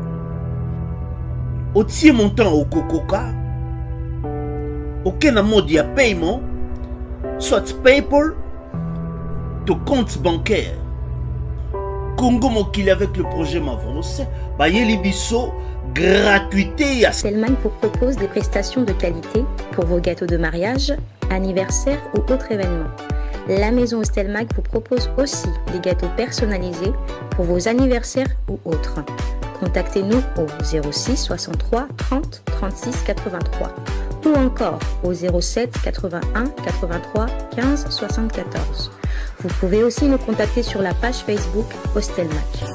Otie montant au Kokoka. Aucun mode de paiement, soit PayPal, ton compte bancaire. Congo Mokili avec le projet Mavros, bayeli biso gratuité. Stelmach vous propose des prestations de qualité pour vos gâteaux de mariage, anniversaire ou autres événements. La maison Stelmach vous propose aussi des gâteaux personnalisés pour vos anniversaires ou autres. Contactez-nous au zéro six soixante-trois trente trente-six quatre-vingt-trois ou encore au zéro sept quatre-vingt-un quatre-vingt-trois quinze soixante-quatorze. Vous pouvez aussi nous contacter sur la page Facebook Stelmach.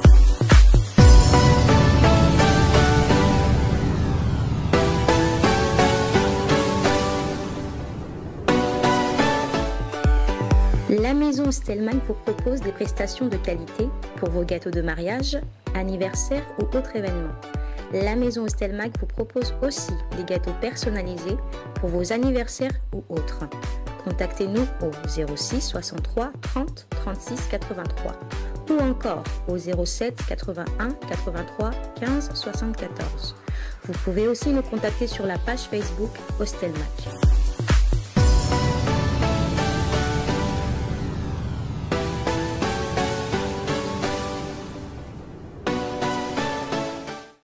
La maison Stelmach vous propose des prestations de qualité pour vos gâteaux de mariage, anniversaire ou autres événements. La maison Stelmach vous propose aussi des gâteaux personnalisés pour vos anniversaires ou autres. Contactez-nous au zéro six soixante-trois trente trente-six quatre-vingt-trois ou encore au zéro sept quatre-vingt-un quatre-vingt-trois quinze soixante-quatorze. Vous pouvez aussi nous contacter sur la page Facebook Stelmach.